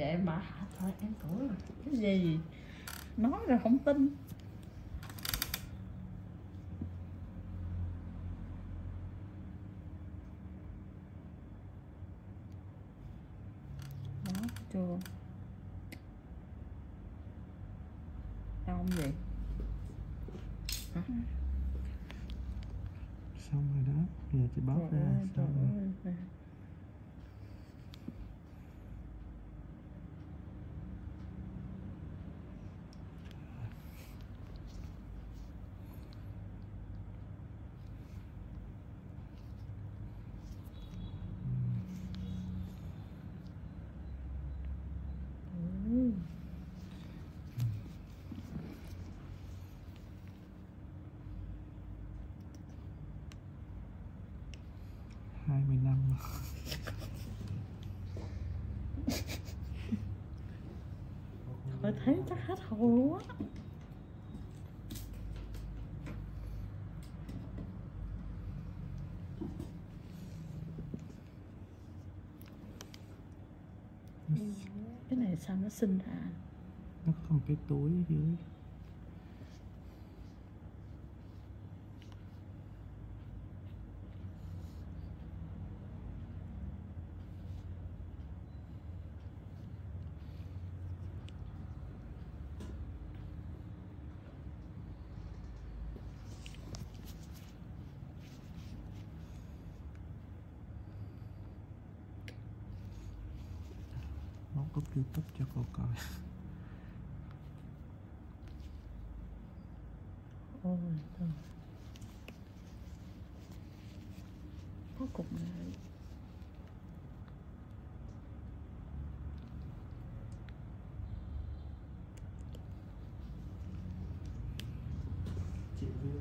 vậy mà thôi em tuổi rồi cái gì nói rồi không tin. Đó chưa không vậy hả? Xong rồi đó, giờ chị bóc ra xong rồi. Hai mươi năm Thôi thấy chắc hết hồn luôn á. Cái này sao nó sinh ra? nó có một cái túi ở dưới. Nó có YouTube cho cô coi. Ôi trời. Có cục này. Chị viết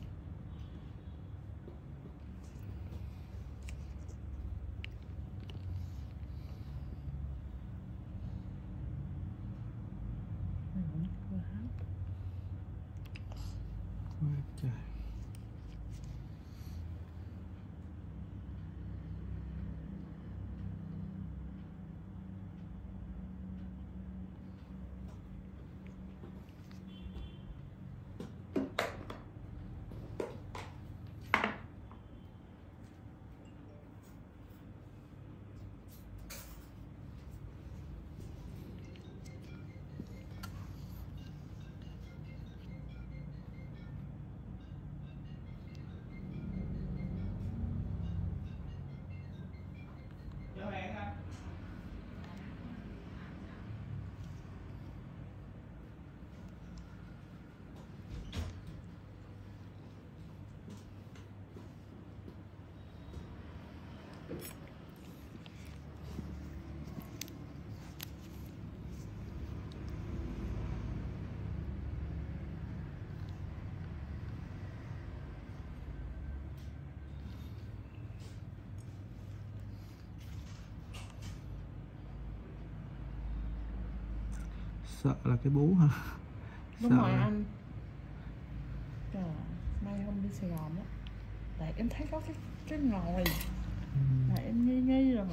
quá trời. Sợ là cái bú hả? Đúng Sợ rồi là... anh. Trời, may không đi Sài Gòn đó. Tại em thấy có cái ngòi là em nghi nghi rồi.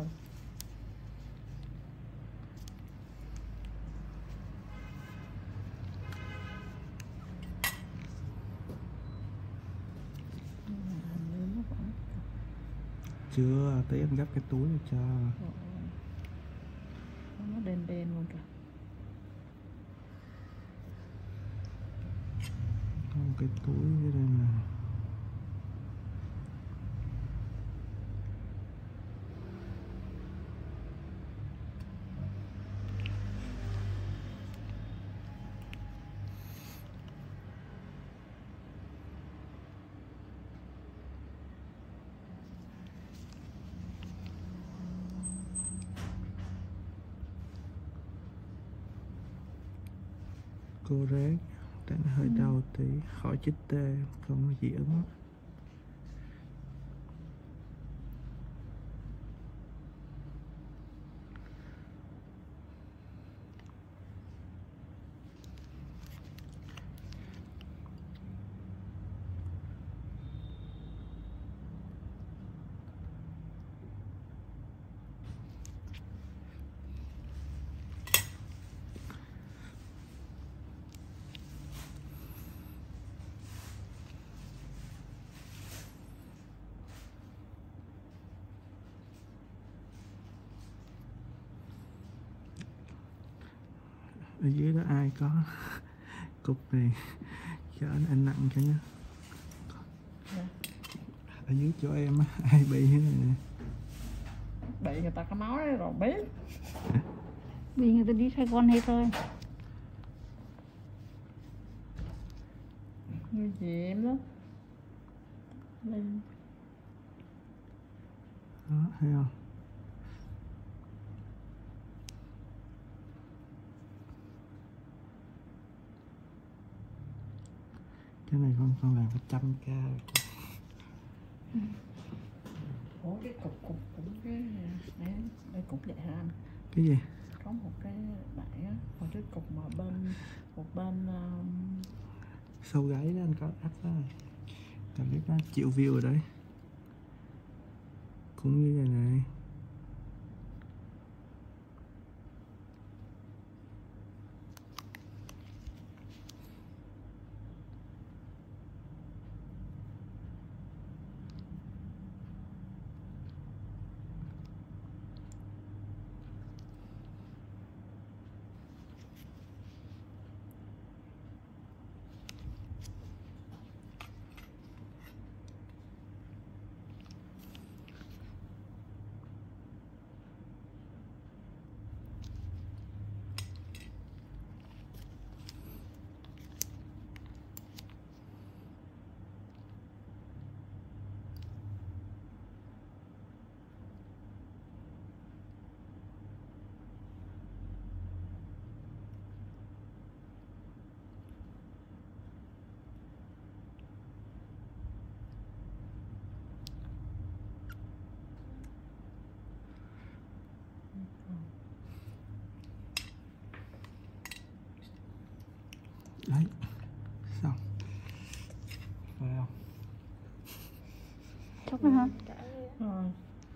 Chưa, tí em gấp cái túi rồi cho. Nó đen đen luôn kìa. Có một cái túi dưới đây nè. Cô rác tại nó hơi đau tí, khỏi chích tê không nó dị ứng. Ở dưới đó ai có cục này cho anh nặng cho nhé. Dạ. Ở dưới chỗ em á, ai bị thế này nè. Bị người ta có nói rồi biết. Vì người ta đi Sài Gòn hết rồi. Nguy hiểm lắm. Lên. Đó, thấy không? Cái này con làm 100k rồi. Ủa cái cục cũng cái đấy, đây cục vậy hả anh? Cái gì? Có một cái bạn á, một cái cục mà một bên Sâu gáy đó anh có áp đó. Cảm biết nó triệu view rồi đấy. Cũng như này này. Đấy, xong. Phải không? Chốc nữa hả? rồi.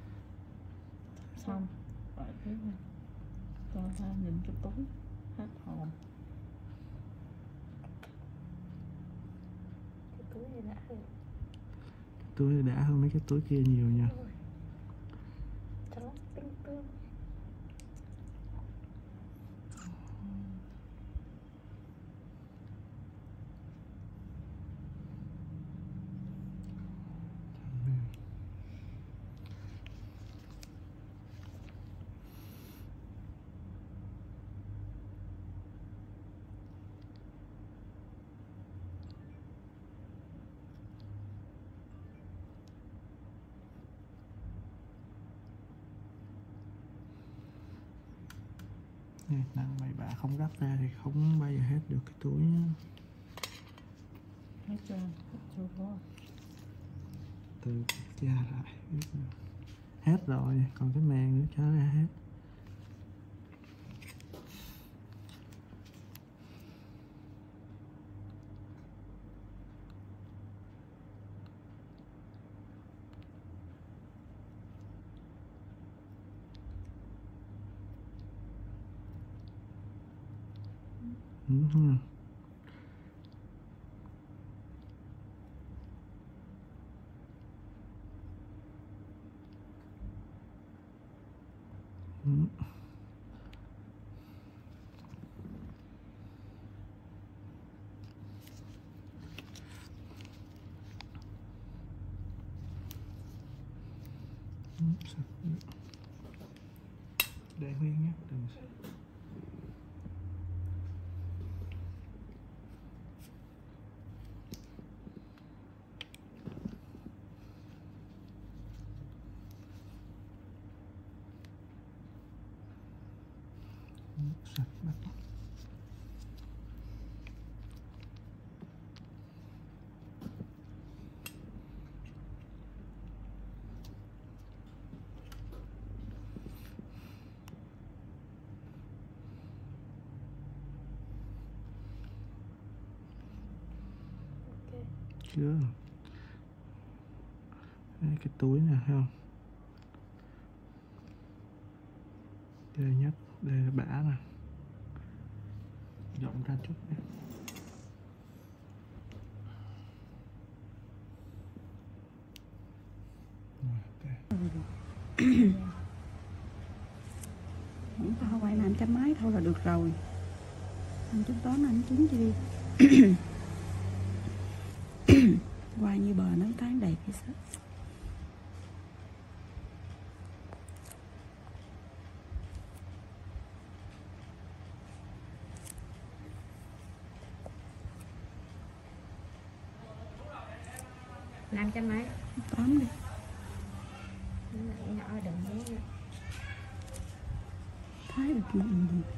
Xong. Vậy thế này. Cho ta nhìn cái túi hết hồn. Cái túi này đã rồi. Túi này đã hơn mấy cái túi kia nhiều nha. Cho nó tinh tương. Nè, nặng bậy bạ không gấp ra thì không bao giờ hết được cái túi nhá. Hết chưa? Hết chưa có. Từ tra lại. Hết rồi, còn cái màng nữa cho ra hết. Ừ. Để nguyên nhé, đừng sạch bắt. Chưa. Đây, cái túi nè, thấy không? Đây nhất, đây là bã nè. Rộng ra chút nè. Không tao quay làm cho máy thôi là được rồi. Anh tính toán anh kiếm chi đi. Qua như bờ nó tán đầy cái sắt. Năm trăm mấy? 8 đi. Nhỏ đừng nhé. Thái được chuyện gì.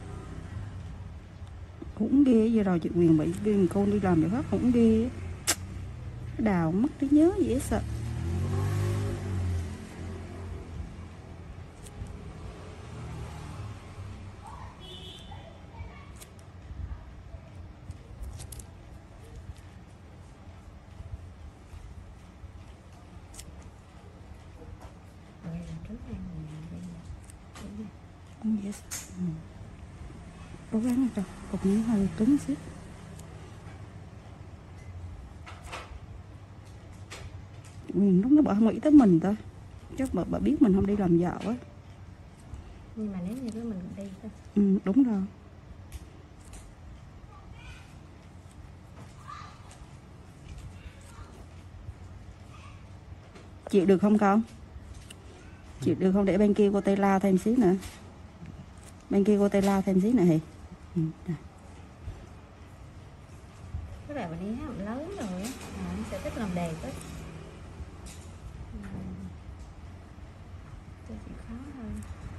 Cũng ghê giờ rồi chị Quyền bị viên con đi làm việc hết cũng ghê. Đào mất trí nhớ dễ sợ. Rồi là trước đây mình Cũng dễ sợ. Cố gắng cho cục miếng hơi cứng xíu. Quyền lúc nó bà không nghĩ tới mình thôi. Chắc bà biết mình không đi làm dạo á. nhưng mà nếu như cái mình đi thôi. Ừ, đúng rồi. Chịu được không con? Chịu được không để bên kia cô tây lao thêm xíu nữa. Bên kia cô tây lao thêm xíu nữa hì. Ừ, rồi. Cái này mình đi hát lớn rồi á, nó sẽ thích làm đẹp á. Cho chị khó hơn.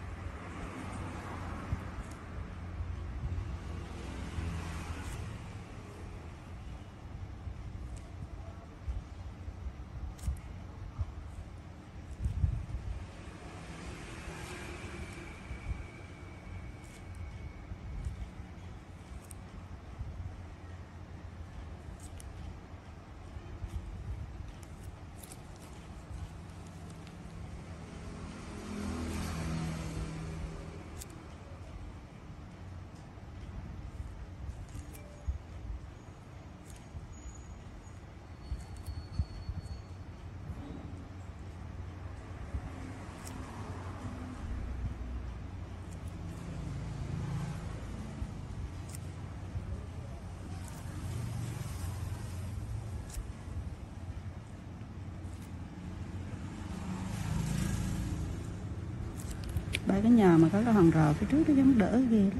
Ba cái nhà mà có cái hàng rào phía trước nó giống đỡ ghê lắm.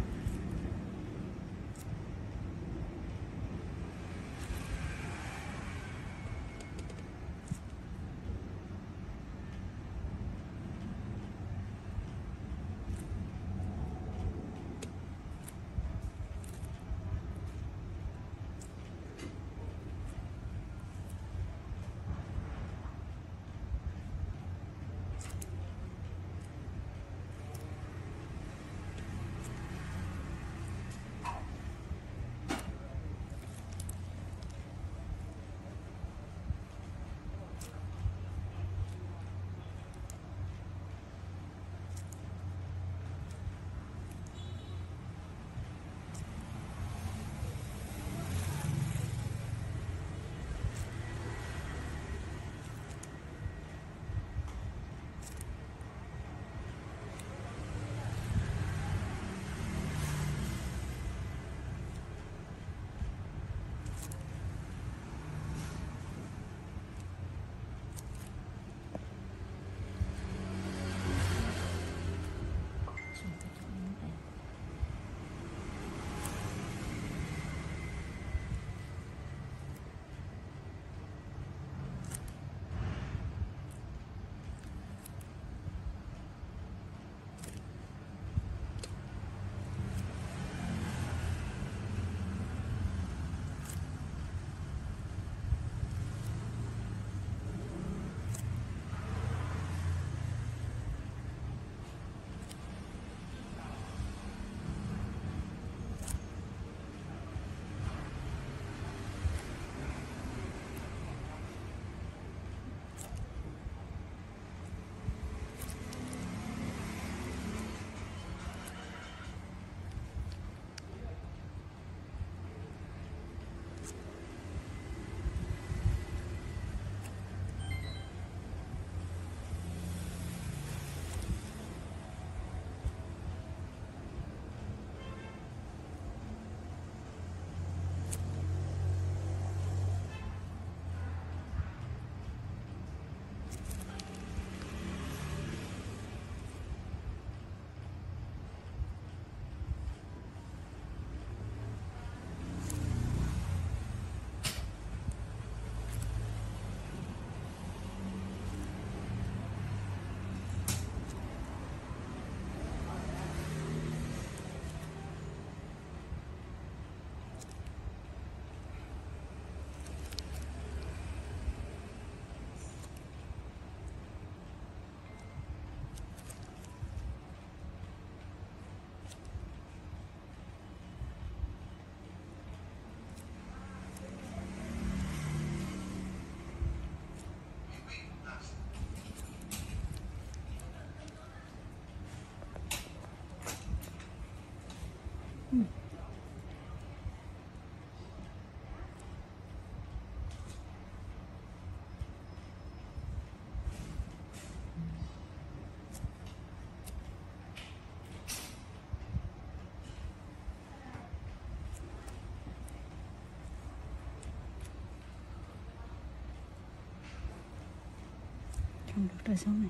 Không được rơi xuống này.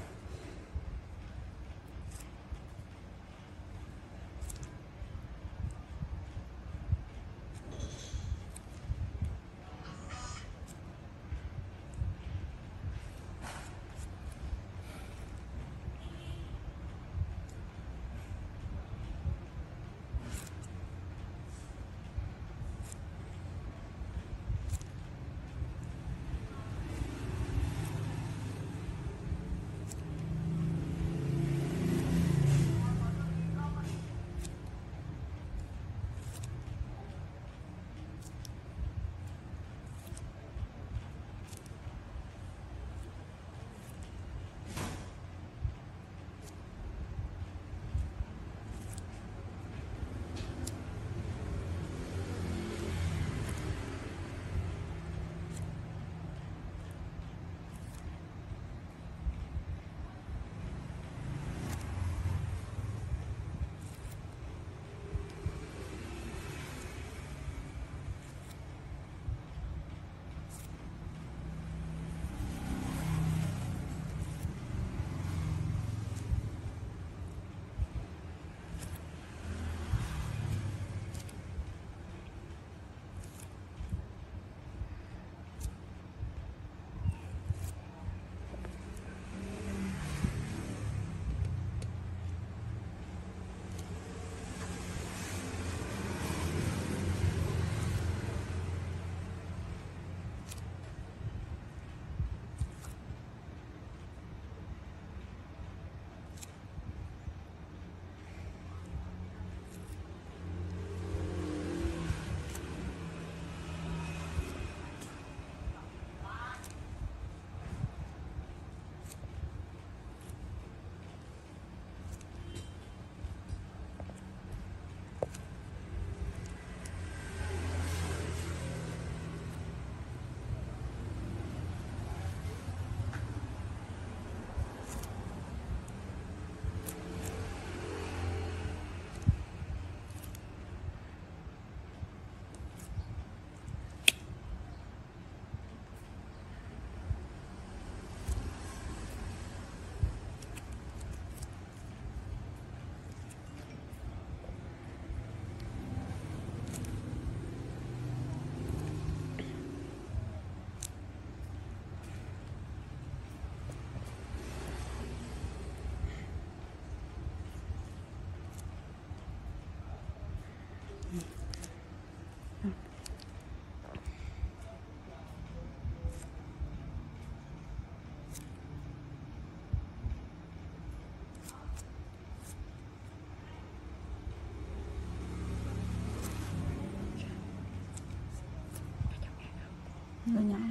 Nó nhỏ.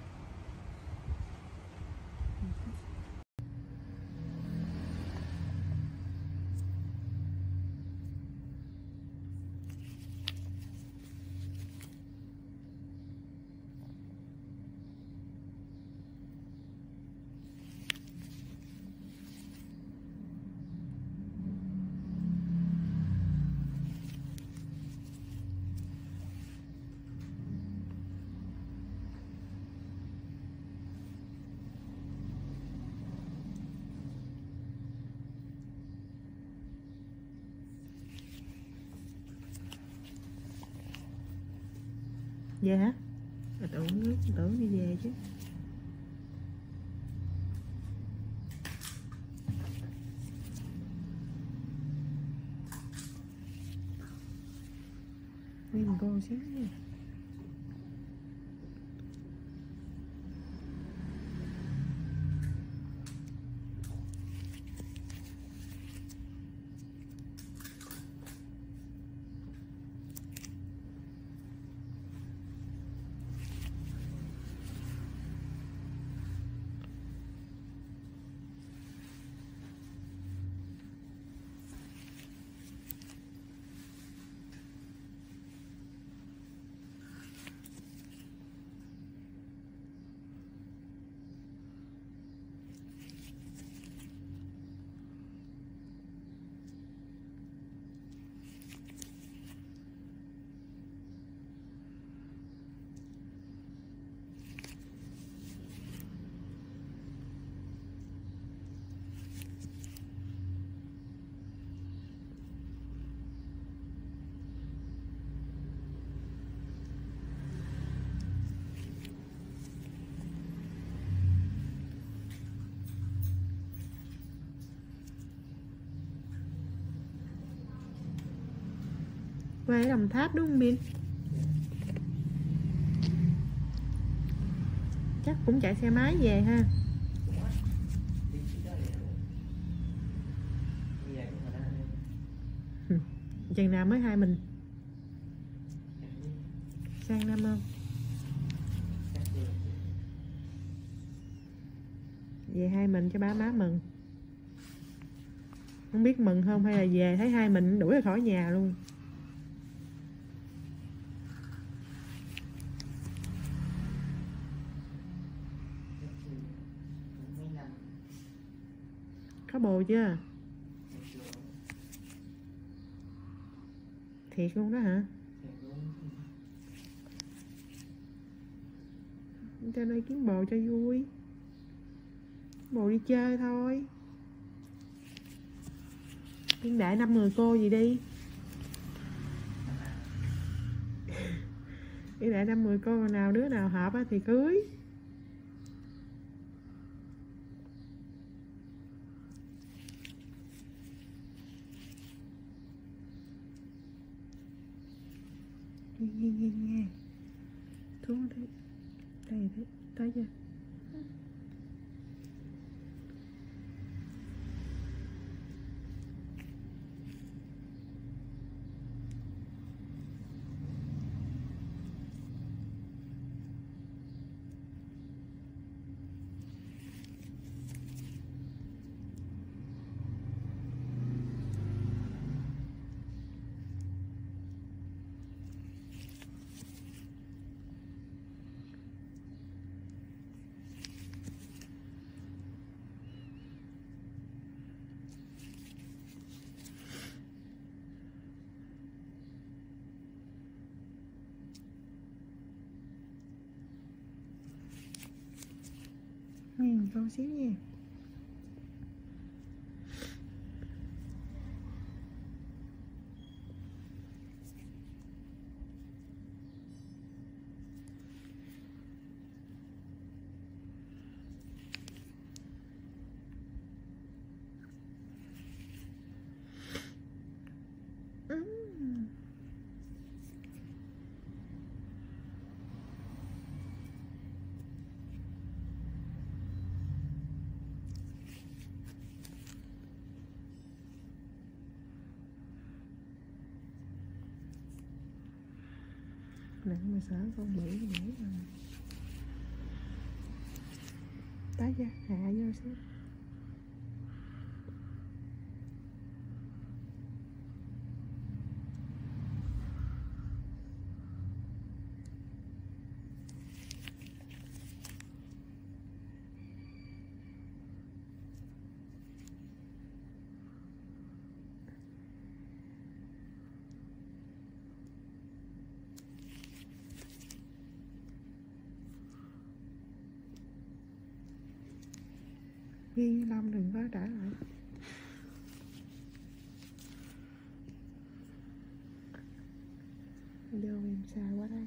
Về hả? Tưởng đi về chứ. Nguyên cô xíu nha. Quê ở Đồng Tháp đúng không Bin? Chắc cũng chạy xe máy về ha. Chừng nào mới hai mình? Sang năm không? Về hai mình cho ba má mừng. Không biết mừng không hay là về thấy hai mình đuổi ra khỏi nhà luôn. Có bồ chưa? Thiệt luôn đó hả? Cho đây kiếm bồ cho vui. Bồ đi chơi thôi. Liên đại 5-10 cô gì đi. Liên đại 5-10 cô nào đứa nào hợp thì cưới. Nghe xuống đây đây tới chưa? Con xíu nha. Nặng mà sợ con bự để rồi. Tái ra hạ vô xíu. Ghi Long đừng có trả lại. Video em xa quá đây.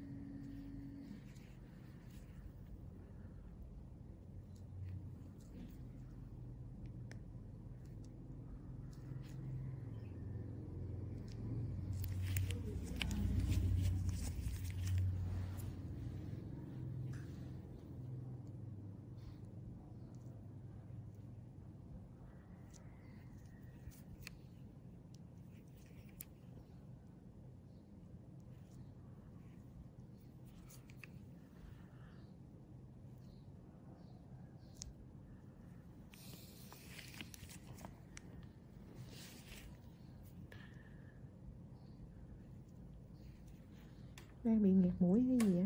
Đang bị nghẹt mũi hay gì vậy?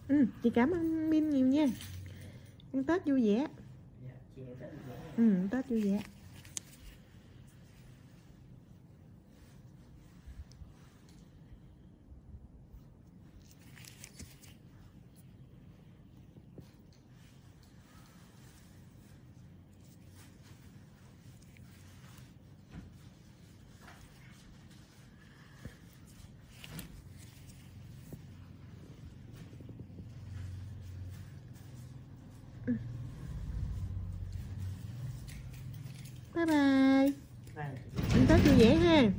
Chị cảm ơn Min nhiều nha. Ăn Tết vui vẻ. Tết vui vẻ. Bye bye. Ăn Tết vui vẻ ha.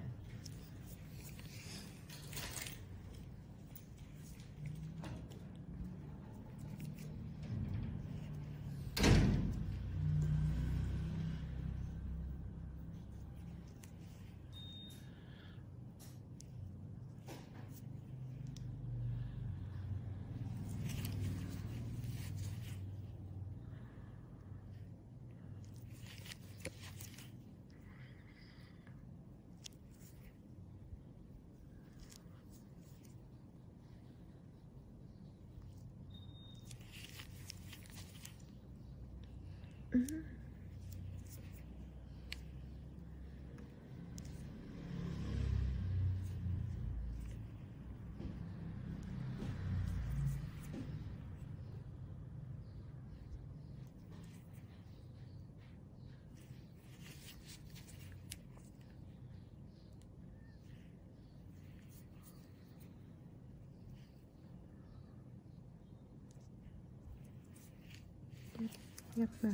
Gấp vào.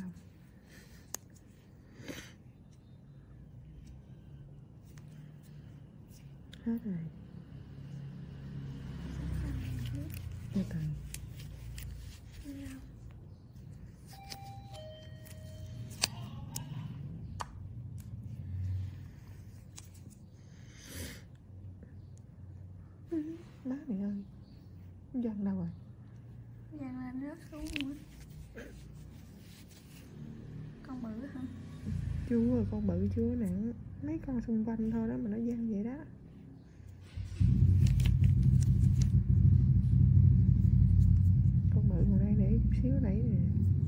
Hết rồi. Từ từ. Má mày ơi, Dân đâu rồi? Giang lên rớt xuống nữa. Con bự hả? Chưa, con bự chưa nặng. Mấy con xung quanh thôi đó mà nó Giang vậy đó. Con bự ngồi đây để chút xíu nãy nè.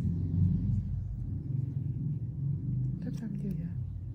Tắt xong chưa vậy?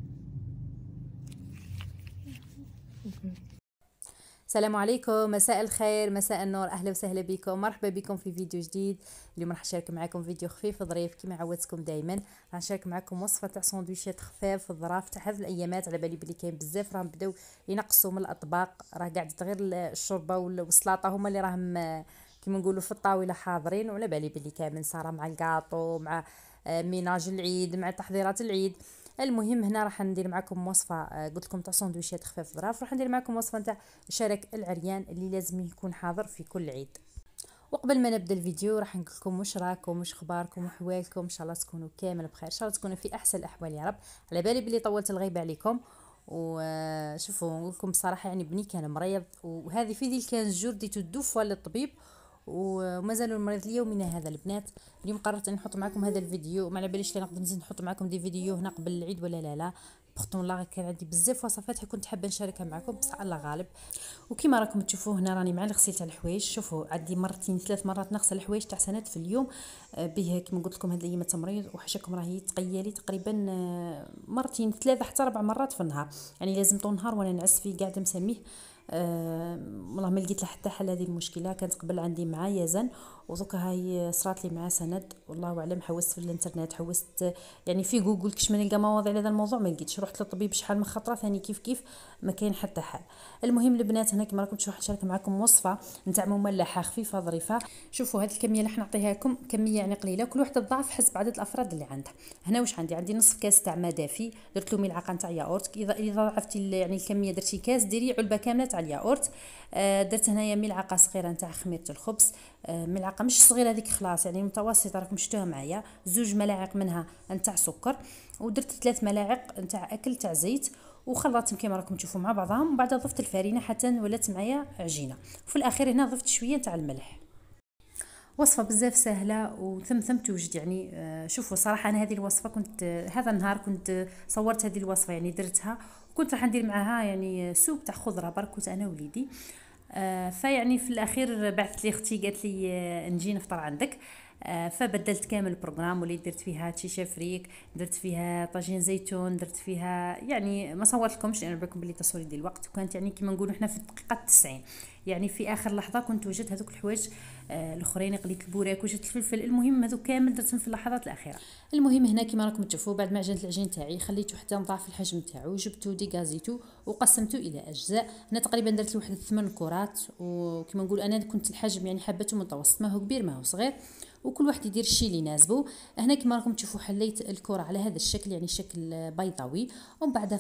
Ok. السلام عليكم، مساء الخير، مساء النور، اهلا وسهلا بكم، مرحبا بكم في فيديو جديد. اليوم راح نشارك معكم فيديو خفيف ظريف كما عودتكم دائما. راح نشارك معكم وصفه تاع سندويشات خفاف ظراف تاع هذه الايامات. على بالي بلي كاين بزاف راهم بداو ينقصوا من الاطباق، راه قاعد غير الشوربه والسلطه هما اللي راهم كيما نقولوا في الطاوله حاضرين، وعلى بالي بلي كامل صار مع الكاطو، مع ميناج العيد، مع تحضيرات العيد. المهم هنا راح ندير معكم وصفه قلت لكم تاع سندويشات خفاف ظراف. راح ندير معكم وصفه تاع شرك العريان اللي لازم يكون حاضر في كل عيد. وقبل ما نبدا الفيديو راح نقول لكم واش راكم، واش اخباركم وحوالكم، ان شاء الله تكونوا كامل بخير، ان شاء الله تكونوا في احسن الاحوال يا رب. على بالي بلي طولت الغيبه عليكم، وشوفوا نقول لكم بصراحه يعني بني كان مريض، وهذه في ذي كان جور ديتو دوفوا للطبيب وما زالوا المريض اليومنا هذا البنات. اليوم قررت ان نحط معكم هذا الفيديو، ما على باليش لا نقدر نزيد نحط معكم دي فيديو هنا قبل العيد ولا لا. بورتون الله كان عندي بزاف وصفات كنت حابه نشاركها معكم، بصح الله غالب. وكما راكم تشوفوا هنا راني مع الغسيل تاع الحوايج. شوفوا عندي مرتين 3 مرات نغسل الحوايج تاع سنات في اليوم به كما قلت لكم هاد الايام تمريض وحشاكم راهي تقيالي تقريبا مرتين 3 حتى 4 مرات في النهار، يعني لازم طول النهار وانا نعس فيه قاعده مسميه. والله ما لقيت له حتى حل هذه المشكله. كانت قبل عندي مع يزن ودوكا هاي صرات لي مع سند، والله اعلم. حوست في الانترنت، حوست يعني في جوجل كش ما نلقى مواضيع لهذا الموضوع ما لقيتش. رحت للطبيب شحال من خطره ثاني كيف ما كاين حتى حل. المهم البنات هنا كما راكم تشوفوا نشارك معكم وصفه نتاع مملحه خفيفه ظريفه. شوفوا هذه الكميه اللي راح نعطيها لكم كميه يعني قليله، كل وحده تضاعف حسب عدد الافراد اللي عندها. هنا واش عندي نصف كاس تاع ماء دافي، درت له ملعقه نتاع ياغورت. اذا ضاعفتي يعني الكميه درتي كاس ديري علبه كامله تاع الياغورت. درت هنايا ملعقه صغيره نتاع خميره الخبز، ملعقه مش صغيره هذيك خلاص يعني متوسطه راكم شفتوها معايا. 2 ملاعق منها نتاع سكر، ودرت 3 ملاعق نتاع اكل تاع زيت، وخلطتهم كما راكم تشوفوا مع بعضهم. وبعد ضفت الفرينه حتى ولات معايا عجينه، وفي الاخير هنا ضفت شويه تاع الملح. وصفه بزاف سهله وثم توجد يعني. شوفوا صراحه انا هذه الوصفه كنت هذا النهار كنت صورت هذه الوصفه يعني درتها، وكنت راح ندير معها يعني سوب تاع خضره برك كنت انا وليدي. فيعني في الاخير بعثت لي اختي قالت لي نجي نفطر عندك. فبدلت كامل البروغرام، وليت درت فيها تشيشه فريك، درت فيها طاجين زيتون، درت فيها يعني ما صورت لكمش لان بالكم بلي تصوير ديال الوقت، وكانت يعني كيما نقولوا حنا في الدقيقه 90. يعني في اخر لحظه كنت وجدت هذوك الحوايج الاخرين، قليت البوراك وجدت الفلفل، المهم هذو كامل درتهم في اللحظات الاخيره. المهم هنا كيما راكم تشوفوا بعد ما عجنت العجين تاعي خليته حتى نضاعف الحجم تاعو، جبته ديغازيتو وقسمته الى اجزاء. هنا تقريبا درت له واحد 8 كرات، وكيما نقول انا كنت الحجم يعني حبته متوسط، ما هو كبير ما هو صغير، وكل واحد يدير الشيء اللي يناسبه. هنا كما راكم تشوفوا حليت الكره على هذا الشكل، يعني شكل بيضاوي، ومن بعدها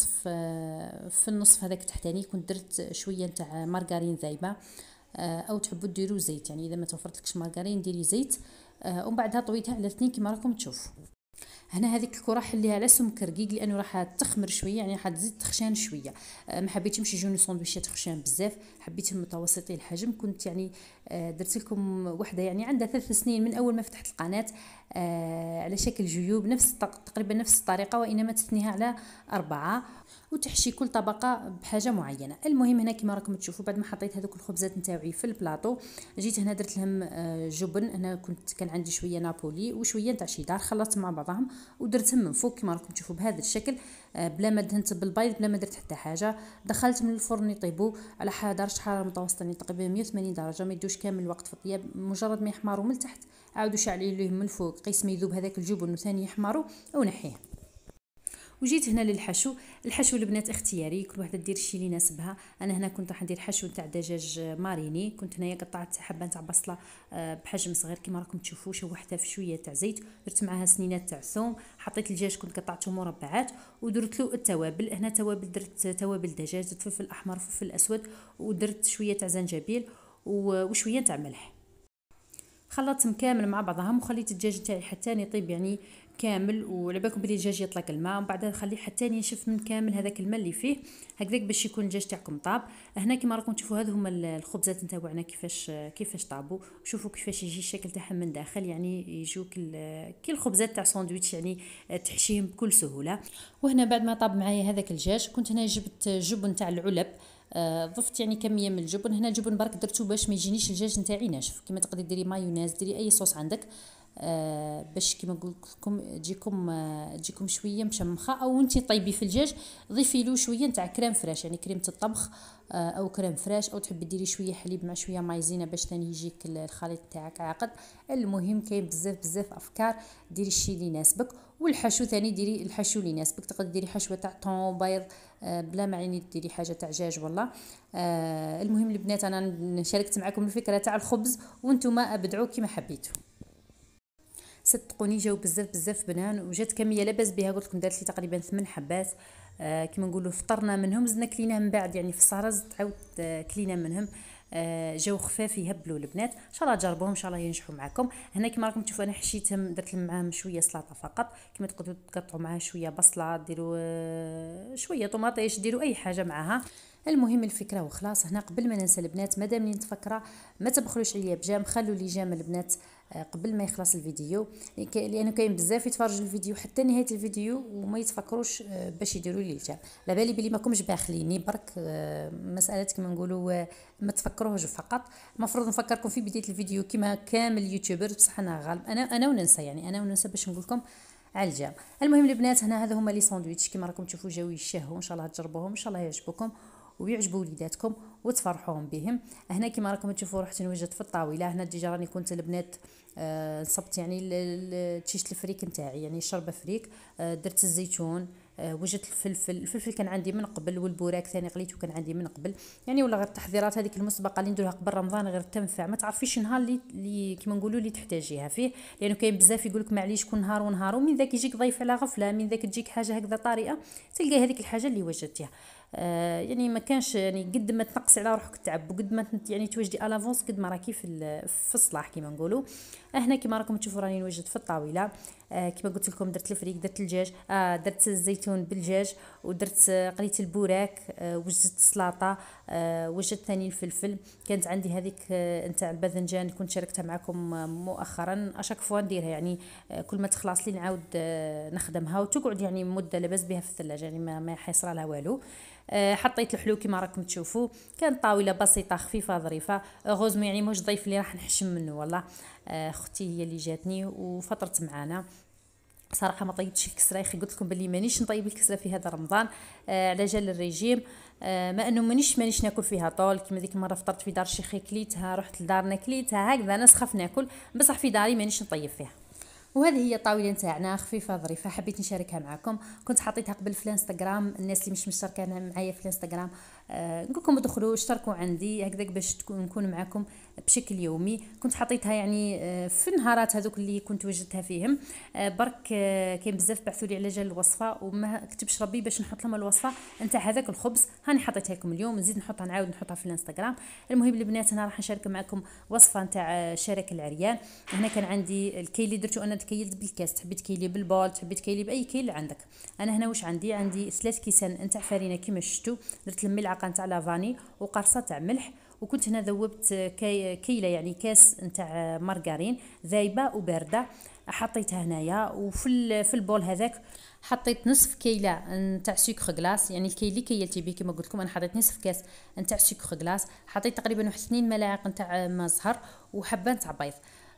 في النصف هذاك تحتاني كنت درت شويه تاع مارغرين ذايبه، او تحبوا ديروا زيت، يعني اذا ما توفرتلكش مارغرين ديري زيت. ومن بعدها طويتها على 2 كما راكم تشوفوا. هنا هذيك الكره حليها على سمك رقيق لانه راح تخمر شويه، يعني راح تزيد تخشان شويه. ما حبيتهمش يجوني سندويشات خشان بزاف، حبيتهم متوسطي الحجم. كنت يعني درت لكم وحده يعني عندها 3 سنين من اول ما فتحت القناه، على شكل جيوب تقريبا نفس الطريقه، وانما تثنيها على 4 وتحشي كل طبقه بحاجه معينه. المهم هنا كما راكم تشوفوا بعد ما حطيت هذوك الخبزات نتاعي في البلاطو، جيت هنا درت لهم جبن. هنا كان عندي شويه نابولي وشويه تاع شيدار، خلطتهم مع بعضهم ودرتهم من فوق كما راكم تشوفوا بهذا الشكل، بلا ما دهنت بالبيض، بلا ما درت حتى حاجه. دخلت من الفرن يطيبوا على درجه حراره متوسطه، يعني تقريبا 180 درجه، ما يدوش كامل الوقت في الطياب. مجرد ما يحمروا من تحت عاودوا شعلي لهم من الفوق، قيس ما يذوب هذاك الجبن وثاني يحمروا ونحيه. وجيت هنا للحشو. الحشو البنات اختياري، كل واحده دير الشيء اللي يناسبها. انا هنا كنت راح ندير حشو تاع دجاج ماريني، كنت هنايا قطعت حبه تاع بصله بحجم صغير كما راكم تشوفوا، شوحتها في شويه تاع زيت، درت معاها سنينات تاع ثوم، حطيت الدجاج كنت قطعته مربعات، ودرت له التوابل. هنا توابل درت توابل دجاج، درت فلفل احمر وفلفل اسود، ودرت شويه تاع زنجبيل وشويه تاع ملح. خلطتهم كامل مع بعضهم وخليت الدجاج تاعي حتى يطيب يعني كامل، وعلى بالكم بلي الدجاج يطلق الماء، ومن بعد نخليه حتى ينشف من كامل هذاك الماء اللي فيه هكذاك باش يكون الدجاج تاعكم طاب. هنا كما راكم تشوفوا هذو هما الخبزات نتاعنا كيفاش طابوا. شوفوا كيفاش يجي الشكل تاعهم من داخل، يعني يجوك كي الخبزات تاع ساندويتش، يعني تحشيهم بكل سهوله. وهنا بعد ما طاب معايا هذاك الدجاج كنت هنا جبت جبن تاع العلب، ضفت يعني كميه من الجبن. هنا جبن برك درتو باش ما يجينيش الدجاج نتاعي ناشف. كما تقدري ديري مايونيز، ديري اي صوص عندك، باش كما نقول لكم تجيكم شويه مشمخه. او انت طيبي في الدجاج ضيفي له شويه نتاع كريم فريش، يعني كريمه الطبخ او كريم فريش، او تحبي ديري شويه حليب مع شويه مايزينا باش ثاني يجيك الخليط تاعك عاقد. المهم كاين بزاف افكار، ديري الشيء اللي يناسبك. والحشو ثاني ديري الحشو اللي يناسبك، تقدري ديري حشوه تاع طون بيض بلا ما عيني ديري حاجه تاع دجاج والله. المهم البنات انا شاركت معكم الفكره تاع الخبز، وانتم ابدعوا كما حبيتوا. صدقوني جاو بزاف بنان، وجات كميه لاباس بها. قلت لكم دارت لي تقريبا 8 حبات، كما نقولوا فطرنا منهم، زدنا كلينا من بعد يعني في السهره زدت عاود كلينا منهم. جاو خفاف يهبلوا البنات، ان شاء الله تجربوهم ان شاء الله ينجحوا معكم. هنا كما راكم تشوفوا انا حشيتهم، درت معاهم شويه سلطه فقط. كما تقدروا تقطعوا معاها شويه بصله، ديروا شويه طماطيش، ديروا اي حاجه معاها. المهم الفكره وخلاص. هنا قبل ما ننسى البنات، مادام اللي نتفكره ما تبخلوش عليا بجام، خلوا لي جام البنات قبل ما يخلص الفيديو، لانه كاين بزاف يتفرجوا الفيديو حتى نهايه الفيديو وما يتفكروش باش يديروا لي الجام. على بالي بلي ماكمش باخليني برك مساله كما نقولوا ما تفكروهش فقط. المفروض نفكركم في بدايه الفيديو كما كامل يوتيوبر، بصح انا غالب انا وننسى، يعني انا وننسى باش نقول لكم على الجام. المهم البنات هنا هذا هما لي ساندويتش كما راكم تشوفوا جاو يشهوا، ان شاء الله تجربوهم، ان شاء الله يعجبوكم ويعجبوا وليداتكم وتفرحوهم بهم. هنا كما راكم تشوفوا رحت نوجد في الطاوله. هنا ديجا راني كنت البنات صبت يعني تشيش الفريك نتاعي، يعني شربه فريك، درت الزيتون، وجدت الفلفل كان عندي من قبل، والبوراك ثاني قليته كان عندي من قبل، يعني ولا غير التحضيرات هذيك المسبقه اللي نديروها قبل رمضان غير تنفع. ما تعرفيش النهار اللي كما نقولوا اللي تحتاجيها فيه، لانه كاين بزاف يقول لك معليش كل نهار ونهار، ومن ذاك يجيك ضيف على غفله، من ذاك تجيك حاجه هكذا طارئه تلقى هذيك الحاجه اللي وجدتيها. يعني ما كانش يعني قد ما تنقصي على روحك التعب، وقد ما يعني توجدي الافونس قد ما راكي في الصلاح كما نقولوا. هنا كما راكم تشوفوا راني نوجد في الطاوله. كما قلت لكم درت الفريك، درت الدجاج، درت الزيتون بالدجاج، ودرت قليت البوراك، وجدت السلطه، وجدت ثاني الفلفل، كانت عندي هذيك نتاع الباذنجان اللي كنت شاركتها معكم مؤخرا، اشاك فوا نديرها يعني كل ما تخلص لي نعاود نخدمها وتقعد يعني مده لاباس بها في الثلاجه، يعني ما حيصرى لها والو. حطيت الحلو كما راكم تشوفوا، كانت طاوله بسيطه خفيفه ظريفه، غوزمو يعني موش ضيف اللي راح نحشم منه والله. اختي هي اللي جاتني وفطرت معانا. صراحه ما طيبتش الكسره يا اخي، قلت لكم بلي مانيش نطيب الكسره في هذا رمضان على جال الريجيم، ما انه مانيش ناكل فيها طول كيما ديك المره فطرت في دار شيخي كليتها، رحت لدارنا كليتها هكذا، انا سخف ناكل بصح في داري مانيش نطيب فيها. وهذه هي الطاوله نتاعنا خفيفه ظريفه، حبيت نشاركها معكم. كنت حطيتها قبل في الانستغرام، الناس اللي مش مشتركه معايا في الانستغرام نقول لكم ادخلوا اشتركوا عندي هكذاك باش نكون معكم بشكل يومي. كنت حطيتها يعني في النهارات هذوك اللي كنت وجدتها فيهم، برك كاين بزاف بعثوا لي على جال الوصفه وما كتبش ربي باش نحط لهم الوصفه نتاع هذاك الخبز، هاني حطيتها لكم اليوم، نزيد نحطها نعاود نحطها في الانستغرام. المهم البنات انا راح نشارك معكم وصفه نتاع شارك العريان. هنا كان عندي الكيل اللي درته انا تكيلت بالكاس، تحبي تكيلي بالبول تحبي تكيلي باي كيل اللي عندك. انا هنا واش عندي 3 كيسان نتاع فرينه كيما شفتوا، درت الملعقه نتاع لافاني وقرصه تاع ملح، وكنت هنا ذوبت كيله يعني كاس نتاع مارغرين ذايبه وبارده، حطيتها هنايا. وفي البول هذاك حطيت نصف كيله نتاع سكر غلاس، يعني الكيل اللي كيلتي به كما قلت لكم انا حطيت نصف كاس نتاع سكر غلاس، حطيت تقريبا 2 ملاعق نتاع ما زهر وحبه نتاع بيض،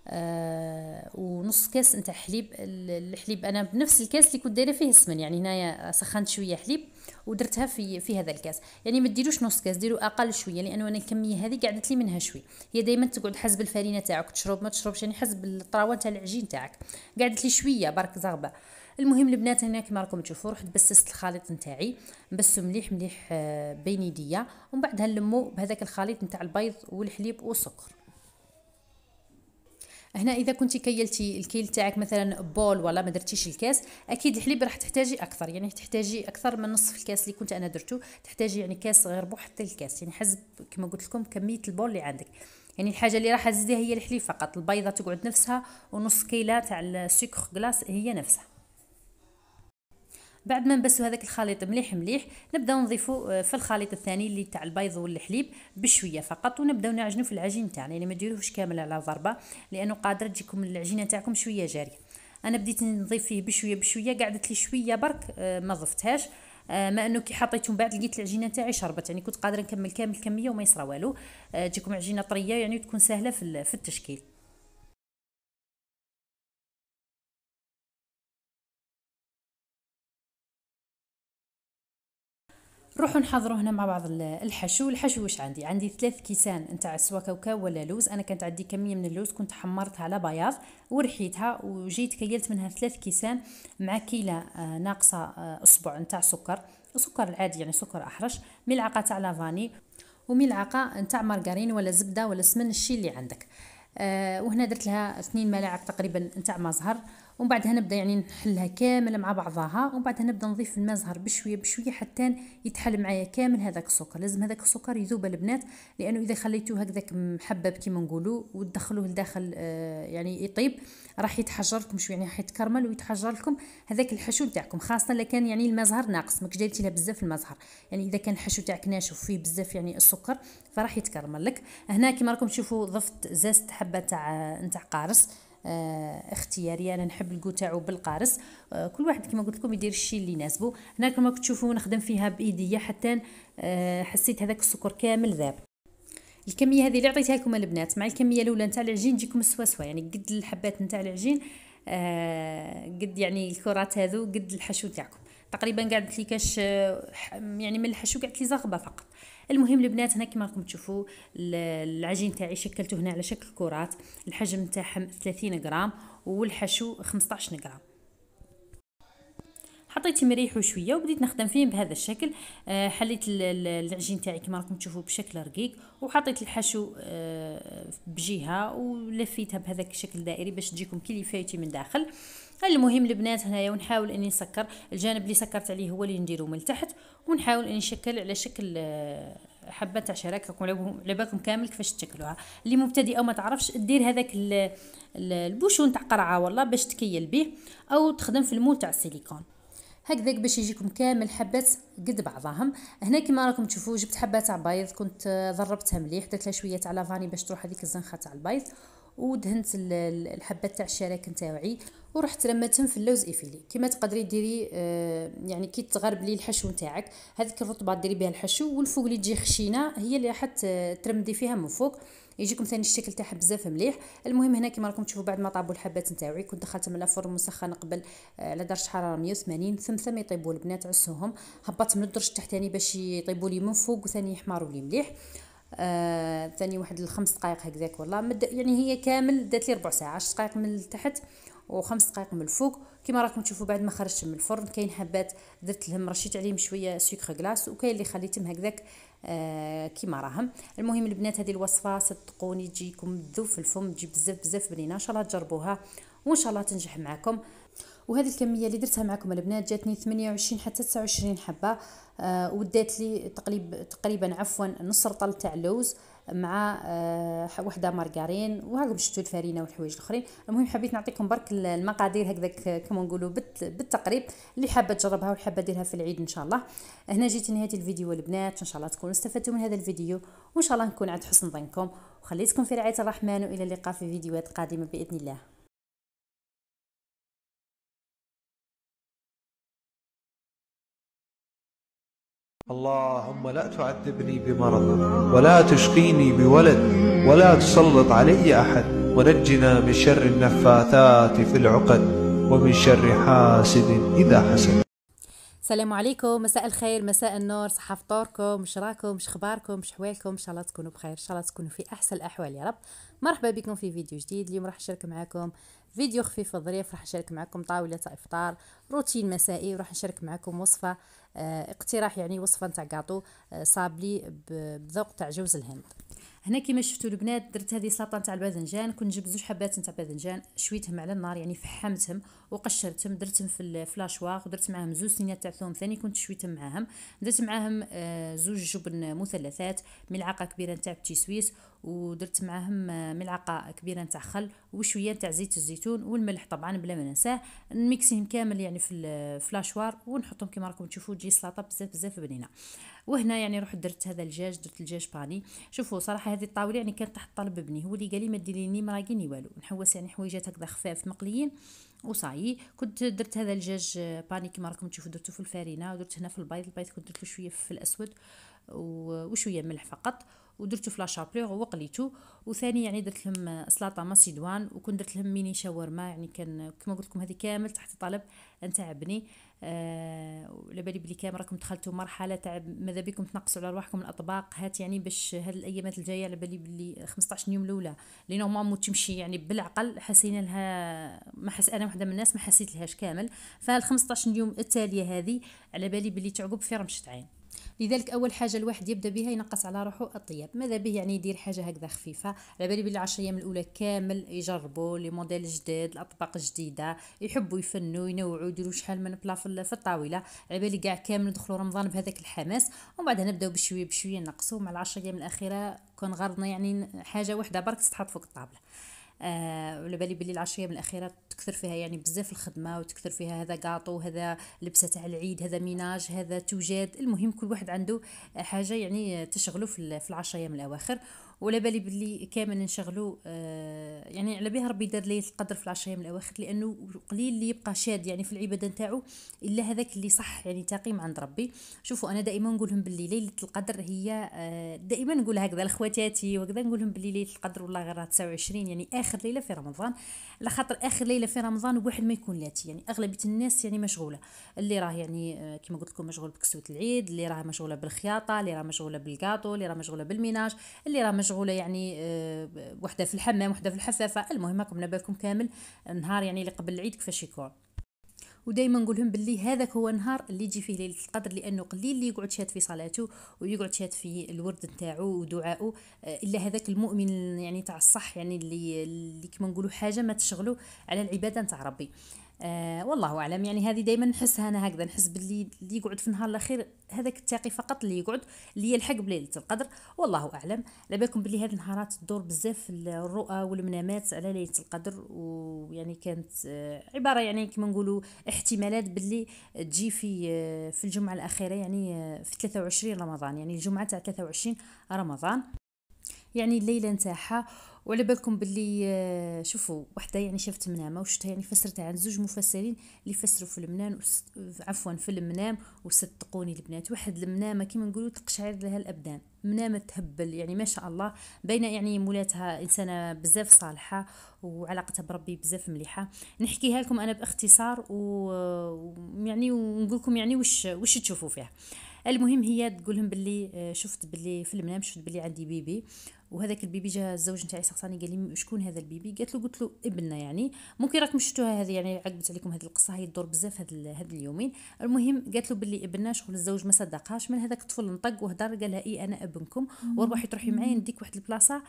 ونص كاس نتاع حليب. الحليب انا بنفس الكاس اللي كنت دايره فيه السمن، يعني هنايا سخنت شويه حليب ودرتها في هذا الكاس، يعني ما ديروش نص كاس ديروا اقل شويه، لانه انا الكميه هذه قعدت لي منها شوي. هي دائما تقعد حسب الفرينه تاعك، تشرب ما تشربش يعني حسب الطراوه تاع العجين تاعك، قعدت لي شويه برك زغبه. المهم البنات هنا كما راكم تشوفوا رحت بسست الخليط نتاعي، نبسو مليح مليح بين يديا، ومن بعدها نلمو بهذاك الخليط نتاع البيض والحليب والسكر. هنا اذا كنتي كيلتي الكيل تاعك مثلا بول ولا ما درتيش الكاس، اكيد الحليب راح تحتاجي اكثر، يعني تحتاجي اكثر من نصف الكاس اللي كنت انا درته، تحتاجي يعني كاس غير بو حتى الكاس، يعني حسب كما قلت لكم كميه البول اللي عندك. يعني الحاجه اللي راح تزيدها هي الحليب فقط، البيضه تقعد نفسها ونص كيله تاع السكر غلاس هي نفسها. بعد ما نبسوا هذاك الخليط مليح مليح، نبداو نضيفوا في الخليط الثاني اللي تاع البيض والحليب بشويه فقط، ونبداو نعجنوا في العجين تاعنا، يعني ما ديروهش كامل على ضربه لانه قادره تجيكم العجينه تاعكم شويه جاريه. انا بديت نضيف فيه بشويه بشويه، قعدت لي شويه برك ما ضفتهاش، ما انه كي حطيته من بعد لقيت العجينه تاعي شربت، يعني كنت قادره نكمل كامل الكميه وما يصرى والو، تجيكم عجينه طريه يعني تكون سهله في التشكيل. نروحوا نحضروا هنا مع بعض الحشو واش عندي 3 كيسان نتاع سوا كاوكاو ولا لوز، انا كانت عندي كميه من اللوز كنت حمرتها على بياض ورحيتها، وجيت كيلت منها 3 كيسان مع كيله ناقصه اصبع نتاع سكر العادي يعني سكر احرش، ملعقه تاع لافاني وملعقه نتاع مارغرين ولا زبده ولا سمن الشي اللي عندك. وهنا درت لها 2 ملاعق تقريبا نتاع ما زهر، ومن بعدها نبدا يعني نحلها كامل مع بعضها، ومن بعدها نبدا نضيف الماء زهر بشويه بشويه حتى يتحل معايا كامل هذاك السكر. لازم هذاك السكر يذوب البنات، لانه اذا خليتوه هكذاك محبب كيما نقولوا وتدخلوه لداخل يعني يطيب راح يتحجر لكم شويه، يعني راح يتكرمل ويتحجر لكم هذاك الحشو تاعكم، خاصه اذا كان يعني الماء زهر ناقص، ماكش دايرتي لها بزاف الماء زهر، يعني اذا كان الحشو تاعك ناشف فيه بزاف يعني السكر فراح يتكرمل لك. هنا كيما راكم تشوفوا ضفت زازت حبه نتاع قارص اختياري، انا نحب الكو تاعو بالقارص، كل واحد كما قلت لكم يدير الشيء اللي يناسبه. هنا كما تشوفوا نخدم فيها بايديا حتى حسيت هذاك السكر كامل ذاب. الكميه هذه اللي عطيتها لكم البنات مع الكميه الاولى نتاع العجين تجيكم سوا يعني قد الحبات نتاع العجين قد يعني الكرات هذو قد الحشو تاعكم تقريبا، قعدت لي كاش يعني من الحشو قعدت لي زغبه فقط. المهم البنات هنا كما راكم تشوفوا العجين تاعي شكلته هنا على شكل كرات، الحجم نتاعهم 30 غرام والحشو 15 غرام. حطيت مريحو شويه وبديت نخدم فيه بهذا الشكل. حليت العجين تاعي كما راكم تشوفوا بشكل رقيق، وحطيت الحشو بجهه ولفيتها بهذاك الشكل دائري باش تجيكم كي فايتي من داخل. المهم البنات هنايا ونحاول اني نسكر الجانب اللي سكرت عليه هو اللي نديرو من تحت، ونحاول اني نشكل على شكل حبه تاع شراك. راكم على بالكم كامل كيفاش تشكلوها، اللي مبتدئه وما تعرفش دير هذاك البوشون تاع قرعه والله باش تكيل به، او تخدم في المول تاع السيليكون. هكذاك باش يجيكم كامل حبات قد بعضهم. هنا كما راكم تشوفوا جبت حبه تاع بيض، كنت ضربتها مليح، درت لها شويه تاع لافاني باش تروح هذيك الزنخه تاع البيض، ودهنت الحبات تاع الشراك نتاعي، ورحت رميتهم في اللوز ايفيلي. كما تقدري ديري يعني كي تغرب لي الحشو نتاعك، هذيك الرطبه ديري بها الحشو، والفوق اللي تجي خشينه هي اللي راح ترمدي فيها من فوق، يجيكم ثاني الشكل تاعها بزاف مليح. المهم هنا كما راكم تشوفوا بعد ما طابوا الحبات نتاعي كنت دخلتهم للفرن مسخن قبل على درجه حراره 180، ثم يطيبوا البنات عسوهم، هبطت من الدرج التحتاني باش يطيبوا لي من فوق وثاني يحمروا لي مليح. ثاني واحد الخمس دقائق هكذاك، والله يعني هي كامل دات لي ربع ساعه، 10 دقائق من التحت و5 دقائق من الفوق. كما راكم تشوفوا بعد ما خرجت من الفرن كاين حبات درت لهم رشيت عليهم شويه سكر غلاس، وكاين اللي خليتهم هكذاك كيما راهم. المهم البنات هذه الوصفه صدقوني تجيكم تذوب في الفم، تجي بزاف بنينه، ان شاء الله تجربوها وان شاء الله تنجح معكم. وهذه الكميه اللي درتها معكم البنات جاتني 28 حتى 29 حبه، ودات لي تقريبا عفوا نص رطل تاع لوز مع وحده مارغرين، وهاكم شفتوا الفرينه والحوايج الاخرين. المهم حبيت نعطيكم برك المقادير هكذاك كما نقولوا بالتقريب، اللي حابه تجربها والحابه ديرها في العيد ان شاء الله. هنا جيت نهايه الفيديو البنات، ان شاء الله تكونوا استفدتوا من هذا الفيديو، وان شاء الله نكون عند حسن ظنكم، وخليتكم في رعايه الرحمن، والى اللقاء في فيديوهات قادمه باذن الله. اللهم لا تعذبني بمرض، ولا تشقيني بولد، ولا تسلط علي أحد، ونجنا من شر النفاثات في العقد، ومن شر حاسد إذا حسد. السلام عليكم، مساء الخير، مساء النور، صحة فطوركم، مش راكم، مش اخباركم، مش حوالكم، ان شاء الله تكونوا بخير، ان شاء الله تكونوا في احسن الاحوال يا رب. مرحبا بكم في فيديو جديد. اليوم راح نشارك معكم فيديو خفيف وظريف، راح نشارك معكم طاولة افطار روتين مسائي، وراح نشارك معكم وصفة اقتراح، يعني وصفة نتاع كاطو صابلي بذوق تاع جوز الهند. هنا كيما شفتوا البنات درت هذه سلطه نتاع الباذنجان، كنت جبت 2 حبات نتاع باذنجان، شويتهم على النار يعني فحمتهم وقشرتهم، درتهم في الفلاشواغ، ودرت معاهم 2 سنيات تاع ثوم ثاني كنت شويتهم معاهم، درت معاهم 2 جبن مثلثات، ملعقه كبيره نتاع بتي سويس، ودرت معاهم ملعقه كبيره نتاع خل، وشويه نتاع زيت الزيتون، والملح طبعا بلا ما ننساه، نميكسيهم كامل يعني في الفلاشوار ونحطهم كما راكم تشوفوا تجي سلطه بزاف بنينه. وهنا يعني رحت درت هذا الدجاج، درت الدجاج باني. شوفوا صراحه هذه الطاوله يعني كانت تحت طلب ابني، هو اللي قال لي ما ديري لي مراقيني والو، نحوس يعني حويجات هكذا خفاف مقليين وصايي. كنت درت هذا الدجاج باني كما راكم تشوفوا، درته في الفارينه، ودرت هنا في البيض كنت درت له شويه في الاسود وشويه ملح فقط، ودرته في لاشابلور وقليته. وثاني يعني درت لهم سلطه ماسيدوان، وكنت درت لهم ميني شاورما، يعني كان كما قلت لكم هذه كامل تحت طلب نتاع ابني. على بالي بلي كامل راكم دخلتوا مرحله تاع ماذا بكم تنقصوا على رواحكم الاطباق هات، يعني باش هاد الايامات الجايه على بالي بلي 15 يوم الاولى اللي نورمالمون تمشي يعني بالعقل حسينا لها، ما حس انا وحده من الناس ما حسيت لهاش كامل، فال 15 يوم التاليه هذه على بالي بلي تعقب في رمشه عين. لذلك اول حاجه الواحد يبدا بها ينقص على روحه الطياب، ماذا به يعني يدير حاجه هكذا خفيفه، على بالي بلي 10 ايام الاولى كامل يجربوا لي موديل جداد، الاطباق الجديده، يحبوا يفنوا ينوعوا يديروا شحال من بلا في الطاوله، على بالي كاع كامل ندخلوا رمضان بهذاك الحماس، ومن بعد نبداو بشويه نقصوا مع 10 ايام الاخيره، كون غرضنا يعني حاجه واحده برك تتحط فوق الطابله. ولا بالي بلي ال10 ايام الاخيره تكثر فيها يعني بزاف الخدمه، وتكثر فيها هذا كاطو، هذا لبسه تاع العيد، هذا ميناج، هذا توجاد، المهم كل واحد عنده حاجه يعني تشغله في ال10 ايام الاواخر. ولا بالي بلي كامل نشغلوا يعني على بها ربي دار ليله القدر في 10 ايام الاواخر، لانه قليل اللي يبقى شاد يعني في العباده نتاعو الا هذاك اللي صح يعني تقيم عند ربي. شوفوا انا دائما نقول لهم باللي ليله القدر هي دائما نقول هكذا لاخواتاتي وكذا، نقول لهم باللي ليله القدر والله غير 29 يعني اخر ليله في رمضان، على خاطر اخر ليله في رمضان واحد ما يكون لاتي، يعني اغلبيه الناس يعني مشغوله، اللي راه يعني كما قلت لكم مشغول بكسوه العيد، اللي راه مشغوله بالخياطه، اللي راه مشغوله بالكاطو، اللي راه مشغوله بالميناج، اللي راه مشغوله يعني وحده في الحمام، وحده في الحفافه، المهم راكم نبالكم كامل نهار يعني اللي قبل العيد كيفاش يكون. ودائما نقول لهم باللي هذاك هو النهار اللي يجي فيه ليله القدر، لانه قليل اللي يقعد شاد في صلاته ويقعد شاد في الورد نتاعو ودعائه، الا هذاك المؤمن يعني تاع الصح، يعني اللي كما نقولوا حاجه ما تشغلوا على العباده نتاع ربي. والله اعلم. يعني هذه دائما نحسها انا هكذا، نحس باللي اللي يقعد في النهار الاخير هذاك التاقي فقط اللي يقعد، اللي يلحق بليله القدر. والله اعلم. على بالكم باللي هذه النهارات تدور بزاف الرؤى والمنامات على ليله القدر، ويعني كانت عباره يعني كما نقولوا احتمالات باللي تجي في الجمعه الاخيره، يعني في 23 رمضان، يعني الجمعه تاع 23 رمضان، يعني الليله نتاعها. وعلى بالكم باللي شوفوا وحده يعني شافت منامه وشتها، يعني فسرتها عن زوج مفسرين اللي فسروا في المنام في المنام وصدقوني البنات، واحد المنامه كيما نقولوا تقشعر لها الابدان، منامه تهبل يعني ما شاء الله، باينه يعني مولاتها انسانه بزاف صالحه وعلاقتها بربي بزاف مليحه. نحكيها لكم انا باختصار ويعني ونقول لكم يعني وش تشوفوا فيها. المهم هي تقول لهم باللي شفت باللي في المنام، شفت باللي عندي بيبي، وهذاك البيبي جا الزوج نتاعي سقساني قال لي شكون هذا البيبي؟ قلت له ابننا يعني، ممكن راكم شفتوها هذه، يعني عقبت عليكم هذه القصه، هي تدور بزاف هاد اليومين. المهم قالت له باللي ابننا، شغل الزوج ما صدقهاش، من هذاك الطفل نطق وهدر، قال لها اي انا ابنكم وروحي تروحي معايا نديك واحد البلاصه،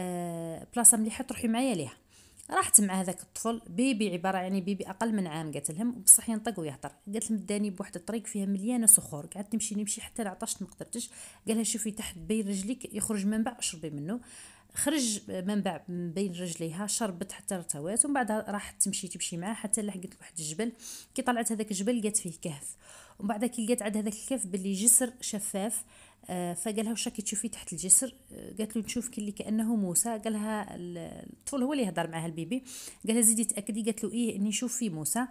بلاصه مليحه تروحي معايا ليها. راحت مع هذاك الطفل، بيبي عباره يعني بيبي اقل من عام، قالت لهم بصح ينطق ويهضر. قالت لهم داني بواحد الطريق فيها مليانه صخور، قعدت نمشي حتى لعطشت ما قدرتش. قالها شوفي تحت بين رجليك يخرج منبع اشربي منه. خرج منبع بين رجليها، شربت حتى ارتوات، ومن بعد راحت تمشي معاه حتى لحقت واحد الجبل. كي طلعت هذاك الجبل لقات فيه كهف، ومن بعد كي لقات عند هذاك الكهف باللي جسر شفاف. فقالها واش راكي تشوفي تحت الجسر؟ قالت له نشوف اللي كانه موسى. قالها الطفل هو اللي يهضر معها البيبي، قالها زيدي تاكدي، قالت له ايه اني نشوف في موسى.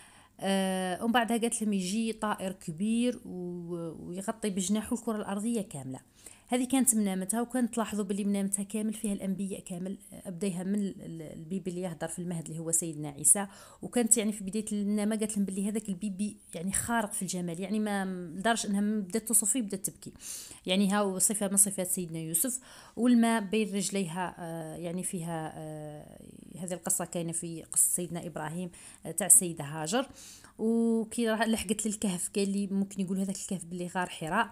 ومن بعدها قالت لهم يجي طائر كبير ويغطي بجناحه الكره الارضيه كامله. هذه كانت منامتها، وكانت تلاحظوا باللي منامتها كامل فيها الانبياء كامل، ابديها من البيبي اللي يهضر في المهد اللي هو سيدنا عيسى. وكانت يعني في بدايه المنامه قالت لهم باللي هذاك البيبي يعني خارق في الجمال، يعني ما لدرجه انها بدات توصف فيه بدات تبكي، يعني ها صفه من صفات سيدنا يوسف. والماء بين رجليها يعني فيها هذه القصه كاينه في قصه سيدنا ابراهيم تاع السيده هاجر. وكي لحقت للكهف قال لي ممكن يقول هذاك الكهف باللي غار حراء.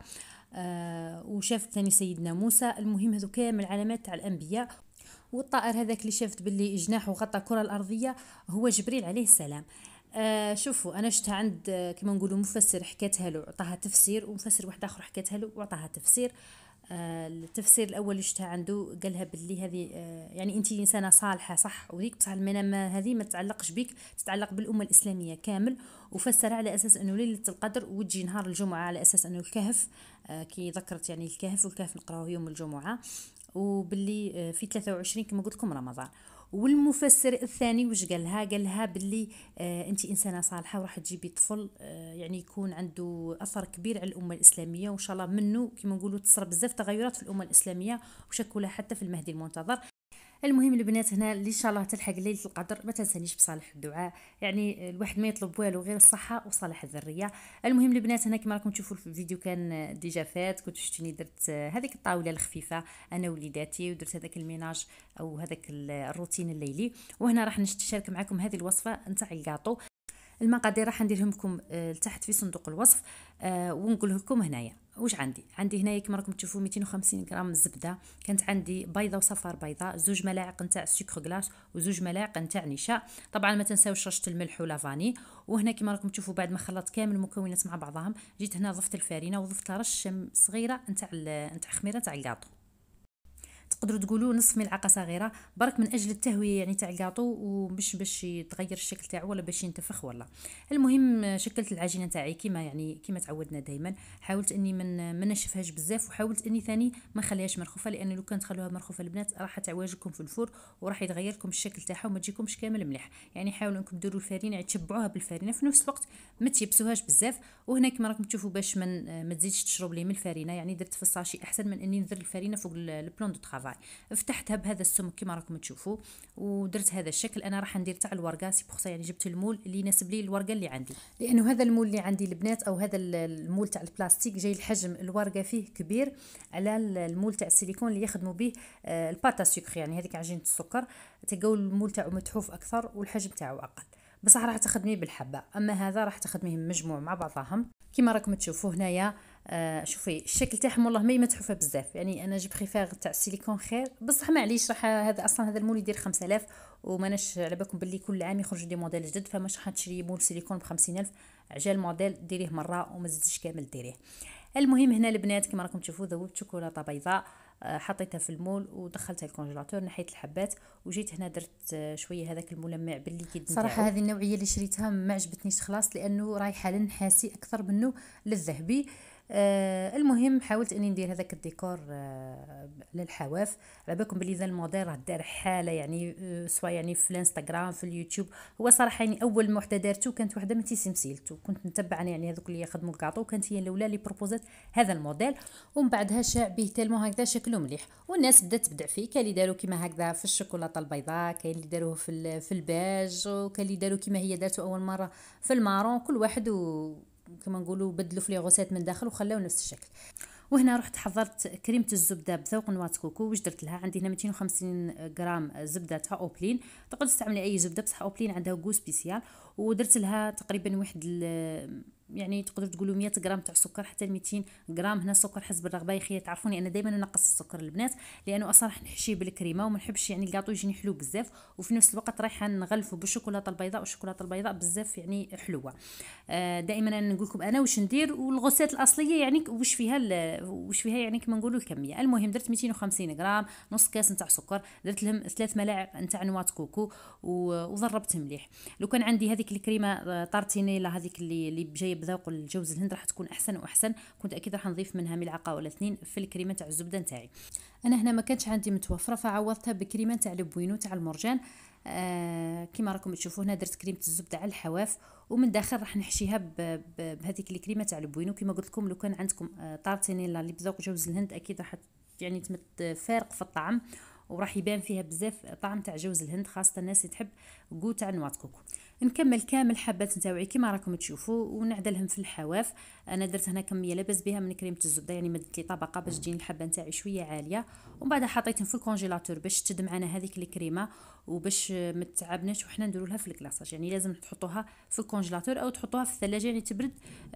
وشافت ثاني سيدنا موسى. المهم هذو كامل علامات تاع الانبياء. والطائر هذاك اللي شافت باللي جناحه غطى الكره الارضيه هو جبريل عليه السلام. شوفوا انا شفتها عند كما نقولوا مفسر حكاتها له وعطاها تفسير، ومفسر واحد اخر حكاتها له وعطاها تفسير. التفسير الاول اللي شفتها عنده قالها باللي هذه يعني انت انسانه صالحه صح وليك، بصح المنام هذه ما تتعلقش بك، تتعلق بالامه الاسلاميه كامل. وفسرها على اساس انه ليله القدر وتجي نهار الجمعه، على اساس انه الكهف كي ذكرت يعني الكهف، والكهف نقراوه يوم الجمعه، وباللي في 23 كما قلت لكم رمضان. والمفسر الثاني وش قالها؟ قالها باللي انت انسانه صالحه وراح تجيبي طفل يعني يكون عنده اثر كبير على الامه الاسلاميه، وان شاء الله منه كما نقولوا تصرى بزاف تغيرات في الامه الاسلاميه وشكلها حتى في المهدي المنتظر. المهم البنات هنا اللي ان شاء الله تلحق ليله القدر ما تنسانيش بصالح الدعاء، يعني الواحد ما يطلب والو غير الصحه وصالح الذريه. المهم البنات هنا كما راكم تشوفوا في الفيديو كان ديجا فات، كنت شفتوني درت هذيك الطاوله الخفيفه انا ووليداتي، ودرت هذاك الميناج او هذاك الروتين الليلي. وهنا راح نشارك معكم هذه الوصفه نتاع الكاطو. المقادير راح نديرهم لكم لتحت في صندوق الوصف، ونقول لكم هنايا واش عندي هنايا كما راكم تشوفوا 250 غرام زبده، كانت عندي بيضه وصفار بيضاء، 2 ملاعق نتاع سكر غلاس و2 ملاعق نتاع نشا. طبعا ما تنساوش رشه الملح ولافاني. وهنا كما راكم تشوفوا بعد ما خلطت كامل المكونات مع بعضهم، جيت هنا ضفت الفارينه وضفت رشه صغيره نتاع خميره تاع الكاطو، تقدروا تقولوا نصف ملعقه صغيره برك من اجل التهويه يعني تاع الكاطو، وباش يتغير الشكل تاعو ولا باش ينتفخ ولا. المهم شكلت العجينه تاعي كما تعودنا دائما، حاولت اني ما نشفهاش بزاف، وحاولت اني ثاني ما نخليهاش مرخوفه، لان لو كانت تخلوها مرخوفه البنات راح تعواجكم في الفور وراح يتغير لكم الشكل تاعها وما تجيكمش كامل مليح. يعني حاولوا انكم ديروا الفارينه يعني تشبعوها بالفارينه في نفس الوقت ما تيبسوهاش بزاف. وهنا كما راكم تشوفوا باش ما تزيدش تشرب لي من الفارينه، يعني درت في الساشي احسن من اني ندير الفارينه فوق البلون دو طرافاي. فتحتها بهذا السمك كما راكم تشوفوا ودرت هذا الشكل. انا راح ندير تاع الورقه سي بوغ يعني جبت المول اللي يناسب لي الورقه اللي عندي، لانه هذا المول اللي عندي البنات او هذا المول تاع البلاستيك جاي الحجم الورقه فيه كبير على المول تاع السيليكون اللي يخدموا به الباتا سكر، يعني هذيك عجينه السكر تلقاو المول تاعو متحوف اكثر والحجم تاعو اقل، بصح راح تخدميه بالحبه. اما هذا راح تخدميه مجموع مع بعضهم كما راكم تشوفوا هنايا. شوفي الشكل تاعهم والله ما متحوفه بزاف، يعني انا جو بريفير تاع السيليكون خير، بصح معليش راح هذا اصلا هذا المول يدير 5000 وماناش على بالكم باللي كل عام يخرج دي موديل جدد، فماش راح تشري مول سيليكون ب 50000. عجل موديل ديريه مره وما تزيدش كامل ديريه. المهم هنا البنات كما راكم تشوفوا ذوبت شوكولاته بيضاء، حطيتها في المول ودخلتها الكونجيلاتور، نحيت الحبات وجيت هنا درت شويه هذاك الملمع بالليكيد. صراحه هذه النوعيه اللي شريتها ما عجبتنيش خلاص، لانه رايحه للنحاسي اكثر منه للذهبي. المهم حاولت اني ندير هذاك الديكور للحواف. على بالكم بلي ذا الموديل راه دار حاله يعني سواء يعني في الانستغرام في اليوتيوب. هو صراحه يعني اول وحده دارته كانت وحده من تيسي مسيلت، وكنت نتبع يعني هذوك اللي يخدموا الكاطو، كانت هي الاولى اللي بروبوزات هذا الموديل، ومن بعدها شاع به تالمو هكذا شكله مليح، والناس بدات تبدع فيه. كاين اللي داروا كيما هكذا في الشوكولاته البيضاء، كاين اللي داروه في الباج، وكاين اللي داروا كيما هي دارته اول مره في المارون، كل واحد كما نقولوا بدلوا في لي غوسات من داخل وخلاو نفس الشكل. وهنا رحت حضرت كريمه الزبده بذوق نوات كوكو. واش درت لها؟ عندي هنا 250 غرام زبده تاع اوبلين، تقدر تستعملي اي زبده بصح اوبلين عندها غو سبيسيال، ودرت لها تقريبا واحد يعني تقدروا تقولوا 100 غرام تاع السكر حتى 200 غرام. هنا السكر حسب الرغبه. يا خي تعرفوني انا دائما نقص السكر البنات، لانه اصلا راح نحشيه بالكريمه وما نحبش يعني الكاطو يجيني حلو بزاف، وفي نفس الوقت رايحه نغلفه بالشوكولاته البيضاء، والشوكولاته البيضاء بزاف يعني حلوه. دائما انا نقول لكم انا واش ندير، والغوسات الاصليه يعني واش فيها يعني كما نقولوا الكميه. المهم درت 250 غرام، نص كاس نتاع سكر، درت لهم 3 ملاعق نتاع نوات كوكو وضربت مليح. لو كان عندي هذيك الكريمه طارتينيلا هذيك اللي جايه بذوق الجوز الهند راح تكون احسن واحسن، كنت اكيد راح نضيف منها ملعقه ولا 2 في الكريمه تاع الزبده نتاعي. انا هنا ما كانتش عندي متوفره فعوضتها بكريمه تاع البوينو تاع المرجان. كما راكم تشوفوا هنا درت كريمه الزبده على الحواف، ومن داخل راح نحشيها بهذيك الكريمه تاع البوينو. كما قلت لكم لو كان عندكم طارتينيلا اللي بذوق جوز الهند اكيد راح يعني تمت فارق في الطعم، وراح يبان فيها بزاف طعم تاع جوز الهند، خاصه الناس اللي تحب كو تاع نوات كوكو. نكمل كامل حبات نتاوعي كما راكم تشوفوا ونعدلهم في الحواف. انا درت هنا كميه لاباس بها من كريمه الزبده، يعني مدت لي طبقه باش تجيني الحبه نتاعي شويه عاليه، ومن بعد حطيتهم في الكونجيلاتور باش تشد معنا هذيك الكريمه، وباش ما تتعبناش وحنا نديروا لها في الكلاصاج. يعني لازم تحطوها في الكونجيلاتور او تحطوها في الثلاجه يعني تبرد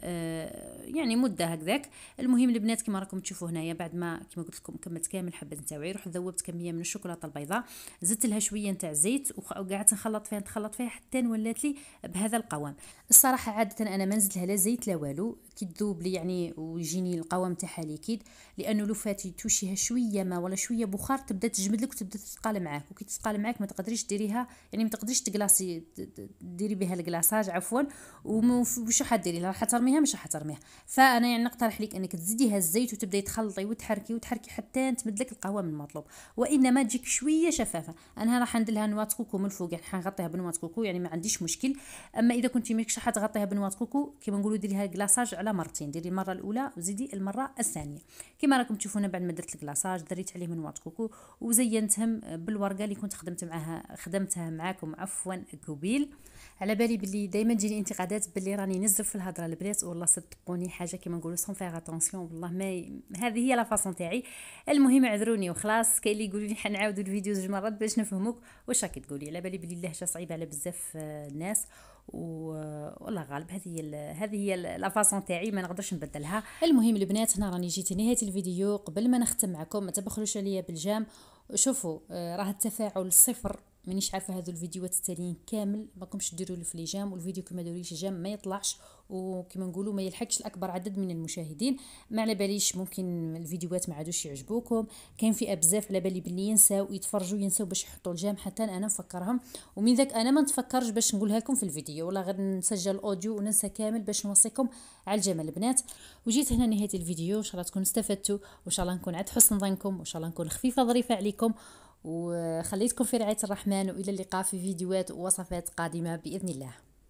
يعني مده هكذاك. المهم البنات كما راكم تشوفوا هنايا بعد ما كما قلت لكم كملت كامل الحبات نتاوعي، رحت ذوبت كميه من الشوكولاته البيضاء، زدت لها شويه نتاع زيت وقعدت نخلط فيها حتى ولات لي بهذا القوام. الصراحه عاده انا ما نزيد لها لا زيت لا والو، كي تذوب لي يعني ويجيني القوام تاعها ليكيد، لانه لو فاتي توشيها شويه ما ولا شويه بخار تبدا تجمد لك وتبدا تثقل معاك، وكي تثقل معاك ما تقدريش ديريها يعني ما تقدريش تكلاصي ديري بها الكلاصاج عفوا، ومش راح ديري راح ترميها مش راح ترميها. فانا يعني نقترح لك انك تزيديها الزيت وتبداي تخلطي وتحركي حتى تمد لك القوام المطلوب، وانما تجيك شويه شفافه. انا راح ندير لها نوات كوكو من الفوق، يعني حنغطيها بنوات كوكو يعني ما عنديش مشكل. اما اذا كنتي ماكش راح تغطيها بنوات كوكو كيما نقولوا ديريها الكلاصاج على مرتين، ديري المره الاولى وزيدي المره الثانيه. كما راكم تشوفون بعد ما درت الكلاصاج دريت عليه نوات كوكو وزينتهم بالورقه اللي كنت خدمتها معاكم عفوا قبيل. على بالي باللي دائما تجيني انتقادات باللي راني نزرف في الهضره البنات، والله صدقوني حاجه كيما نقولوا سون فيغ اتونسيون، والله ما هذه هي لا فاصون تاعي. المهم اعذروني وخلاص. كاين اللي يقولوا لي حنعاودوا الفيديو زوج مرات باش نفهموك واش راكي تقولي. على بالي باللي اللهجه صعيبه على بزاف الناس، والله غالب هذه هي لا فاصون تاعي ما نقدرش نبدلها. المهم البنات هنا راني جيت نهايه الفيديو. قبل ما نختم معكم ما تبخلوش عليا بالجام، شوفوا راه التفاعل صفر، مانيش عارفه هذو الفيديوهات التاليين كامل ماكمش ديروا لي في لي جام، والفيديو كما داروليش جام ما يطلعش وكما نقولوا ما يلحقش الاكبر عدد من المشاهدين. ما على باليش ممكن الفيديوهات ما عادوش يعجبوكم، كاين فئه بزاف على بالي باللي ينساو ينساو باش يحطوا الجام، حتى انا نفكرهم ومن ذاك انا ما نتفكرش باش نقولها لكم في الفيديو، ولا غير نسجل الاوديو وننسى كامل باش نوصيكم على الجمال البنات. وجيت هنا نهايه الفيديو، ان شاء الله تكونوا استفدتوا، وان شاء الله نكون عاد حسن ظنكم، وان شاء الله نكون خفيفه ظريفه عليكم، وخليتكم في رعاية الرحمن، وإلى اللقاء في فيديوهات ووصفات قادمة بإذن الله.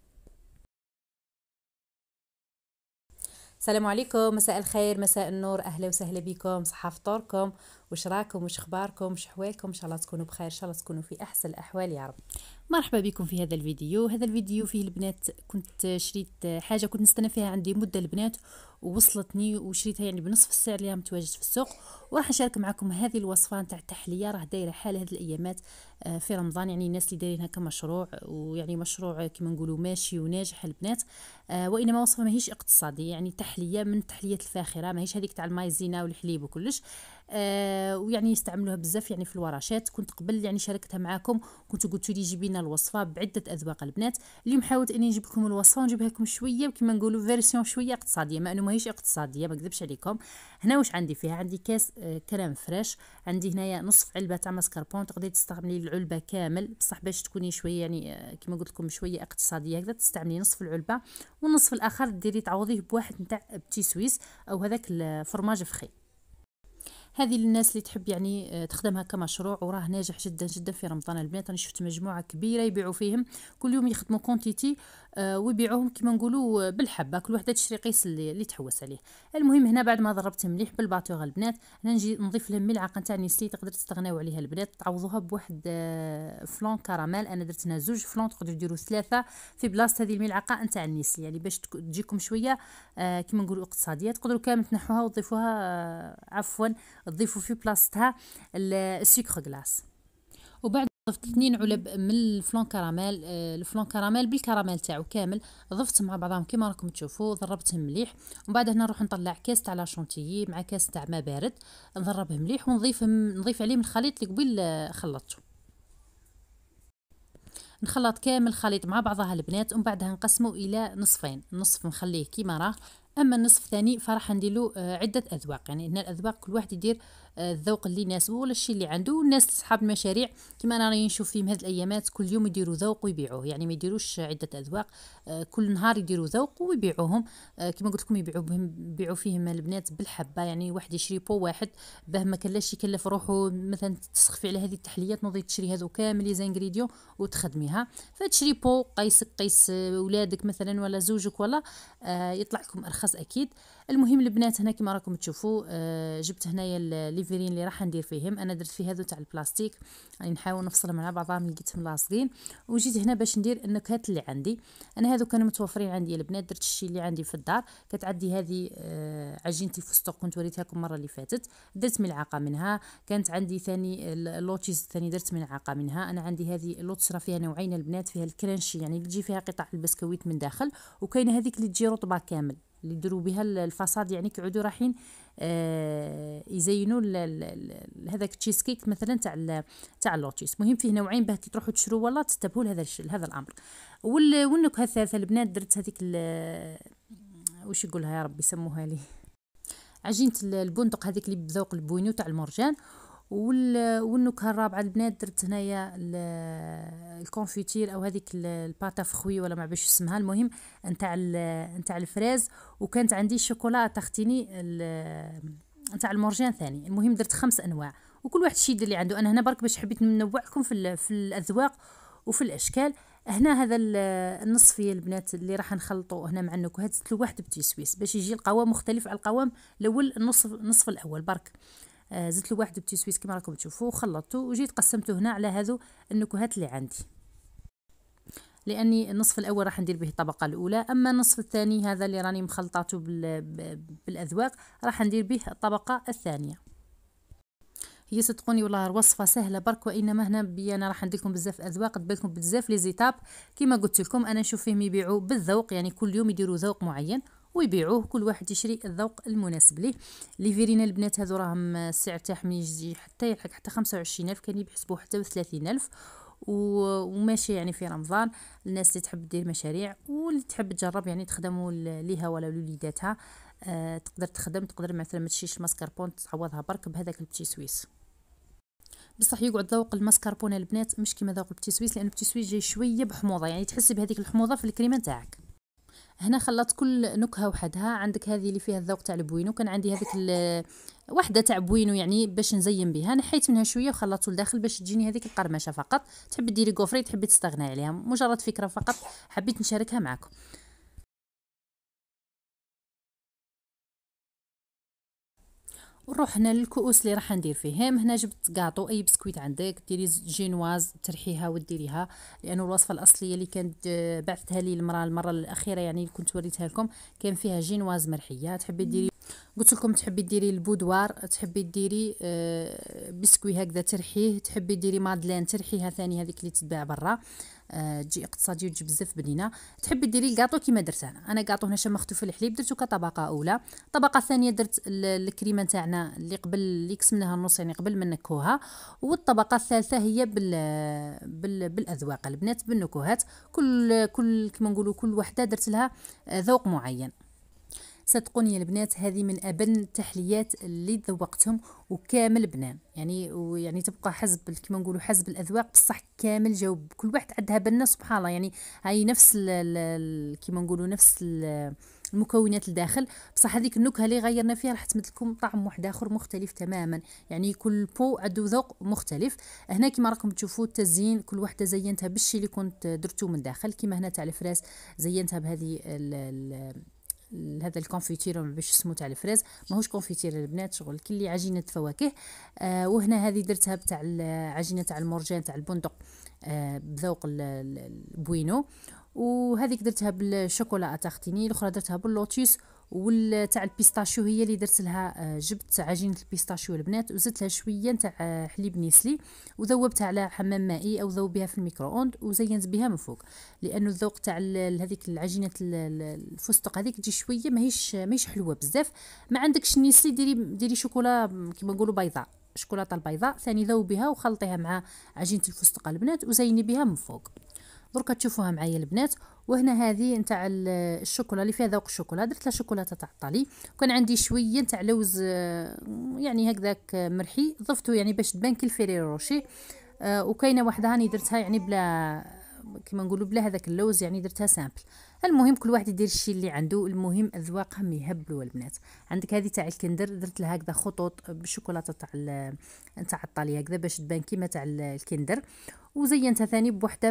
السلام عليكم، مساء الخير، مساء النور، أهلا وسهلا بكم، صحة فطوركم، وش راكم، وش اخباركم، وش احوالكم، ان شاء الله تكونوا بخير، ان شاء الله تكونوا في احسن الاحوال يا رب. مرحبا بكم في هذا الفيديو. هذا الفيديو فيه البنات كنت شريت حاجه كنت نستنى فيها عندي مده البنات ووصلتني وشريتها يعني بنصف السعر اللي متواجد في السوق، وراح نشارك معكم هذه الوصفه نتاع التحليه راه دايره حال هذه الايامات في رمضان، يعني الناس اللي دايرينها كمشروع ويعني مشروع كما نقولوا ماشي وناجح البنات. وانما وصفه ماهيش اقتصاديه، يعني تحليه من التحليات الفاخره، ماهيش هذيك تاع المايزينا والحليب وكلش. ويعني يستعملوها بزاف يعني في الورشات. كنت قبل يعني شاركتها معاكم، كنت قلت لي جيبي لنا الوصفه بعده اذواق البنات. اليوم حاولت اني نجيب لكم الوصفه ونجيبها لكم شويه كما نقولوا فيرسيون شويه اقتصاديه، ما انه ماهيش اقتصاديه ما نكذبش عليكم. هنا واش عندي فيها؟ عندي كاس كريم فريش، عندي هنايا نصف علبه تاع ماسكربون، تقدري تستعملي العلبه كامل بصح باش تكوني شويه يعني كما قلت لكم شويه اقتصاديه هكذا تستعملي نصف العلبه، والنصف الاخر ديري تعوضيه بواحد نتاع بتي سويس او هذاك الفرماج فخي. هذه للناس اللي تحب يعني تخدمها كمشروع وراه ناجح جدا جدا في رمضان البنات. انا شفت مجموعه كبيره يبيعوا فيهم كل يوم، يخدموا كونتيتي ويبيعوهم كما نقولوا بالحبه، كل وحده تشري قيس اللي تحوس عليه. المهم هنا بعد ما ضربت مليح بالباتور البنات، انا نجي نضيف لهم ملعقه نتاع نيسلي، تقدر تستغناو عليها البنات، تعوضوها بواحد فلون كراميل. انا درت هنا 2 فلون، تقدروا ديروا 3 في بلاصه هذه الملعقه نتاع النيسلي، يعني باش تجيكم شويه كما نقولوا اقتصاديه. تقدروا كامل تنحوها وتضيفوها عفوا تضيفوا في بلاصتها السكر غلاس. وبعد ضفت 2 علب من الفلون كراميل، الفلون كراميل بالكراميل تاعو كامل، ضفت مع بعضهم كما راكم تشوفوا، ضربتهم مليح. ومن بعد هنا نروح نطلع كاس تاع لا شونتيي مع كاس تاع ما بارد، نضربه مليح نضيف عليه من الخليط اللي قبيل خلطته. نخلط كامل الخليط مع بعضها البنات، ومن بعدها نقسمه الى نصفين، نصف نخليه كيما راه، اما النصف الثاني فراح ندير له عده اذواق. يعني هنا الاذواق كل واحد يدير الذوق اللي يناسبه ولا الشيء اللي عنده. والناس اصحاب المشاريع كما انا راني نشوف فيهم هذه الايامات كل يوم يديروا ذوق ويبيعوه، يعني ما يديروش عده اذواق، كل نهار يديروا ذوق ويبيعوهم. كما قلت لكم يبيعوا فيهم البنات بالحبه، يعني واحد يشري بو واحد باه ما كلاش يكلف روحه مثلا تسخفي على هذه التحليات نوضي تشري هذو كامل زانغريديون وتخدميها. فتشري بو قيس ولادك مثلا ولا زوجك ولا يطلع لكم ارخص اكيد. المهم البنات هنا كما راكم تشوفوا جبت هنايا الليفرين اللي راح ندير فيهم، انا درت فيه هذو تاع البلاستيك يعني نحاول نفصلهم على بعضهم لقيتهم لاصقين. وجيت هنا باش ندير النكهات اللي عندي انا، هذو كانوا متوفرين عندي البنات، درت الشيء اللي عندي في الدار. كانت عندي هذه عجينه الفستق كنت وريتها لكم المره اللي فاتت، درت ملعقه منها. كانت عندي ثاني اللوتشيز الثاني درت ملعقه منها. انا عندي هذه اللوتش راه فيها نوعين البنات، فيها الكرانشي يعني اللي تجي فيها قطع البسكويت من داخل، وكاينه هذيك اللي تجي رطبه كامل اللي يديروا بها الفصاد، يعني كيعودوا رايحين يزينوا هذاك تشيز كيك مثلا تاع اللوتشيس. مهم فيه نوعين باه كي تروحوا تشروا والله تنتبهوا لهذا الامر. والنكهه الثالثه البنات درت هذيك واش يقولها يا ربي يسموها لي، عجينه البندق هذيك اللي بذوق البوينو تاع المرجان. والنكهه الرابعه البنات درت هنايا الكونفيتير او هذيك الباتا فخوي ولا ما باش اسمها، المهم نتاع الفريز. وكانت عندي شوكولا تختيني نتاع المرجان ثاني. المهم درت 5 انواع وكل واحد الشيء اللي عنده. انا هنا برك باش حبيت ننوع لكم في الاذواق وفي الاشكال. هنا هذا النصفيه البنات اللي راح نخلطه هنا مع النكهات زدت له واحد بتي سويس باش يجي القوام مختلف على القوام الاول. النصف الاول برك زدت له واحد بتي سويس كما راكم تشوفوا، خلطته وجيت قسمته هنا على هذو النكهات اللي عندي، لاني النصف الاول راح ندير به الطبقه الاولى، اما النصف الثاني هذا اللي راني مخلطاته بالاذواق راح ندير به الطبقه الثانيه. هي صدقوني والله الوصفه سهله برك، وانما هنا انا راح ندير لكم بزاف اذواق، تبالكم بزاف لي زيتاب. كما قلت لكم انا نشوف فيهم يبيعوا بالذوق، يعني كل يوم يديروا ذوق معين ويبيعوه، كل واحد يشري الذوق المناسب ليه. لي فيرينا البنات هذو راهم السعر تاعهم يجي حتى يلحق حتى 25,000، كان يحسبوه حتى ب 30,000 وماشي يعني في رمضان. الناس اللي تحب دير مشاريع واللي تحب تجرب يعني تخدموا ليها ولا لوليداتها تقدر تخدم، تقدر مثلا ما تشيش الماسكربون تعوضها برك بهذاك البتي سويس. بصح يقعد ذوق الماسكربون البنات مش كيما ذوق البتي سويس، لان البتي سويس جاي شويه بحموضه، يعني تحسي بهذيك الحموضه في الكريمه تاعك. هنا خلطت كل نكهه وحدها. عندك هذه اللي فيها الذوق تاع البوينو، كان عندي هذيك وحده تاع بوينو يعني باش نزين بها، نحيت منها شويه وخلطته لداخل باش تجيني هذيك القرمشه فقط. تحبي ديري كوفري تحبي تستغني عليها، مجرد فكره فقط حبيت نشاركها معكم. ونروح هنا للكؤوس اللي راح ندير فيهم. هنا جبت كاطو، اي بسكويت عندك ديري جينواز ترحيها وديريها، لانه الوصفه الاصليه اللي كانت بعثتها لي المره الاخيره يعني اللي كنت وريتها لكم كان فيها جينواز مرحيه. تحبي ديري، قلت لكم تحبي ديري البودوار، تحبي ديري بسكوي هكذا ترحيه، تحبي ديري مادلين ترحيها ثاني هذيك اللي تتباع برا تجي اقتصاديه وتجي بزاف بنينه. تحبي ديري الكاطو كيما درت انا كاطو هنا شمختو في الحليب درتو كطبقه اولى. الطبقه الثانيه درت الكريمه تاعنا اللي قبل اللي قسمناها النص يعني قبل ما نكوها، والطبقه الثالثه هي بالاذواق البنات بالنكهات. كل كما نقولوا كل وحده درت لها ذوق معين. صدقوني يا البنات هذه من ابن التحليات اللي ذوقتهم وكامل بنان يعني، ويعني تبقى حسب كما نقولوا حسب الاذواق بصح كامل جاوب كل واحد عندها بنه سبحان الله يعني. هاي نفس كما نقولوا نفس المكونات الداخل بصح هذيك النكهه اللي غيرنا فيها راح تمد لكم طعم واحد اخر مختلف تماما يعني. كل بو عنده ذوق مختلف. هنا كما راكم تشوفوا التزيين كل وحده زينتها بالشي اللي كنت درتو من داخل. كما هنا تاع الفراس زينتها بهذه هذا الكونفيتير باش اسمه تاع الفريز ماهوش كونفيتير البنات شغل كلي عجينه فواكه. وهنا هذه درتها بتاع العجينه تاع المرجان تاع البندق بذوق البوينو، وهذيك درتها بالشوكولا اتاختيني، الاخرى درتها باللوتيس، والتاع البيستاشيو هي اللي درت لها جبت عجينه البيستاشيو البنات وزدت لها شويه تاع حليب نيسلي وذوبتها على حمام مائي او ذوبيها في الميكرووند وزينت بها من فوق، لانه الذوق تاع هذيك العجينه الفستق هذيك تجي شويه ماهيش حلوه بزاف. ما عندكش نيسلي ديري شوكولا كيما نقولوا بيضاء، شوكولاته البيضاء ثاني ذوبيها وخلطيها مع عجينه الفستق البنات وزيني بها من فوق. دركا تشوفوها معايا البنات. وهنا هذه نتاع الشوكولا اللي فيها ذوق الشوكولا درت لها شوكولاته تاع الطالي، وكان عندي شويه تاع لوز يعني هكذاك مرحي ضفته يعني باش تبان كي الفيريرو روشي. وكاينه واحده هاني درتها يعني بلا كما نقولوا بلا هذاك اللوز يعني درتها سامبل. المهم كل واحد يدير الشيء اللي عنده، المهم اذواقهم يهبلوا البنات. عندك هذه تاع الكندر درت لها هكذا خطوط بالشوكولاته تاع الطالي هكذا باش تبان كيما تاع الكندر، وزينتها ثاني بوحده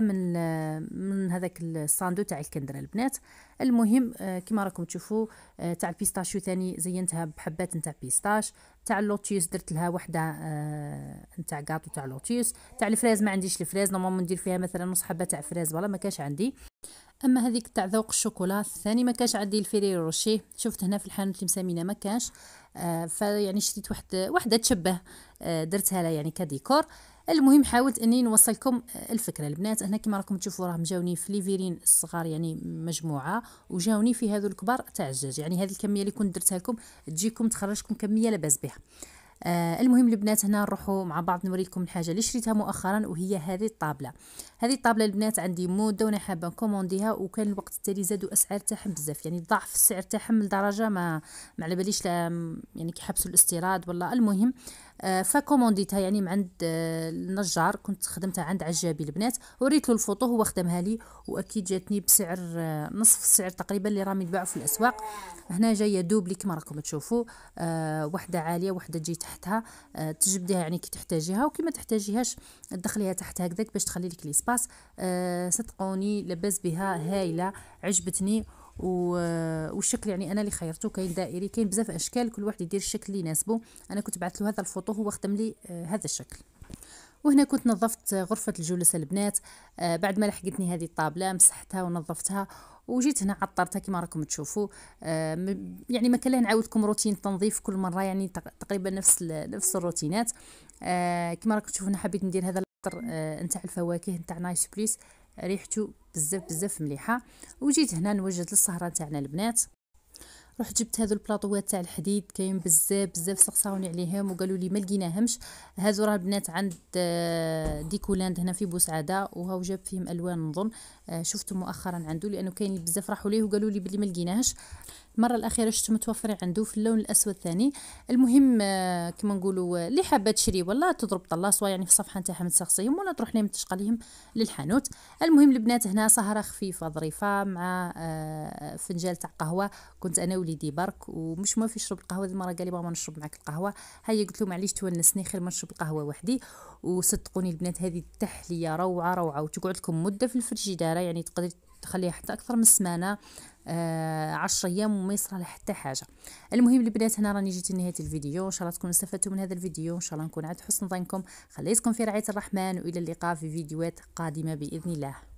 من هذاك الصاندو تاع الكندر البنات. المهم كما راكم تشوفوا تاع البيستاشيو ثاني زينتها بحبات نتاع بيستاش، تاع اللوتيوس درت لها وحده نتاع كاطو تاع اللوتيوس، تاع الفراز ما عنديش الفراز نورمالمون ندير فيها مثلا نص حبه تاع فراز ولا ما كاش عندي. اما هذيك تاع ذوق الشوكولا الثاني ما كاش عندي الفيريرو روشي، شفت هنا في الحانوت اللي مسامينه ما كاش فيعني شريت وحده تشبه درتها لها يعني كديكور. المهم حاولت اني نوصلكم الفكره البنات. هنا كما راكم تشوفوا راهم جاوني في ليفيرين الصغار يعني مجموعه، وجاوني في هذو الكبار تاع الدجاج يعني هذه الكميه اللي كنت درتها لكم تجيكم تخرجكم كميه لاباس بها. المهم البنات هنا نروحوا مع بعض نوريكم الحاجه اللي شريتها مؤخرا وهي هذه الطابله. هذه الطابله البنات عندي مده وانا حابه نكومونديها، وكان الوقت التالي زادوا اسعار تاعهم بزاف يعني ضعف السعر تاعهم لدرجه ما على باليش يعني كيحبسوا الاستيراد ولا. المهم فكومونديتها يعني من عند النجار كنت خدمتها عند عجابي البنات، وريت له الفوطو هو خدمها لي واكيد جاتني بسعر نصف السعر تقريبا اللي راهم يتباعوا في الاسواق. هنا جايه دوبلي كما راكم تشوفوا وحده عاليه وحده تجي تحتها تجبديها يعني كي تحتاجيها وكي ما تحتاجيهاش تدخليها تحت هكذاك باش تخلي لك ليسباس. صدقوني لاباس بها هايله عجبتني والشكل يعني انا اللي خيرته كاين دائري كاين بزاف اشكال كل واحد يدير الشكل اللي يناسبه. انا كنت بعثت له هذا الفوطو هو خدم لي هذا الشكل. وهنا كنت نظفت غرفه الجلوس البنات بعد ما لحقتني هذه الطابله مسحتها ونظفتها وجيت هنا عطرتها كما راكم تشوفوا. يعني ما كان له نعاودكم روتين تنظيف كل مره يعني تقريبا نفس الروتينات. كما راكم تشوفوا هنا حبيت ندير هذا العطر نتاع الفواكه نتاع نايس بليس ريحته بزاف مليحه. وجيت هنا نوجد للسهره تاعنا البنات. رحت جبت هذو البلاطوات تاع الحديد كاين بزاف سقساوني عليهم وقالوا لي ما لقيناهمش. هذو راه البنات عند ديكولاند هنا في بوسعاده وهاو جاب فيهم الوان نظن شفتهم مؤخرا عنده لانه كاين بزاف راحوا ليه وقالوا لي بلي ما لقيناهش. المره الاخيره شفت متوفرين عنده في اللون الاسود ثاني. المهم كما نقولوا اللي حابه تشري ولا تضرب طلا سواء يعني في الصفحه نتاعهم تسقسيهم ولا تروح لهم تشقى للحانوت. المهم البنات هنا سهره خفيفه ظريفه مع فنجان تاع قهوه. كنت انا وليدي برك ومش موافي يشرب القهوه. المره قال لي ماما نشرب معك القهوه. هيا قلت له معليش تونسني خير ما نشرب القهوه وحدي. وصدقوني البنات هذه التحليه روعه وتقعد لكم مده في الفريجيداره يعني تقدري تخليها حتى اكثر من سمانه، 10 ايام وما يصرى لها حتى حاجه. المهم البنات هنا راني جيت لنهايه الفيديو، ان شاء الله تكونوا استفدتوا من هذا الفيديو، ان شاء الله نكون عند حسن ظنكم. خليتكم في رعايه الرحمن، والى اللقاء في فيديوهات قادمه باذن الله.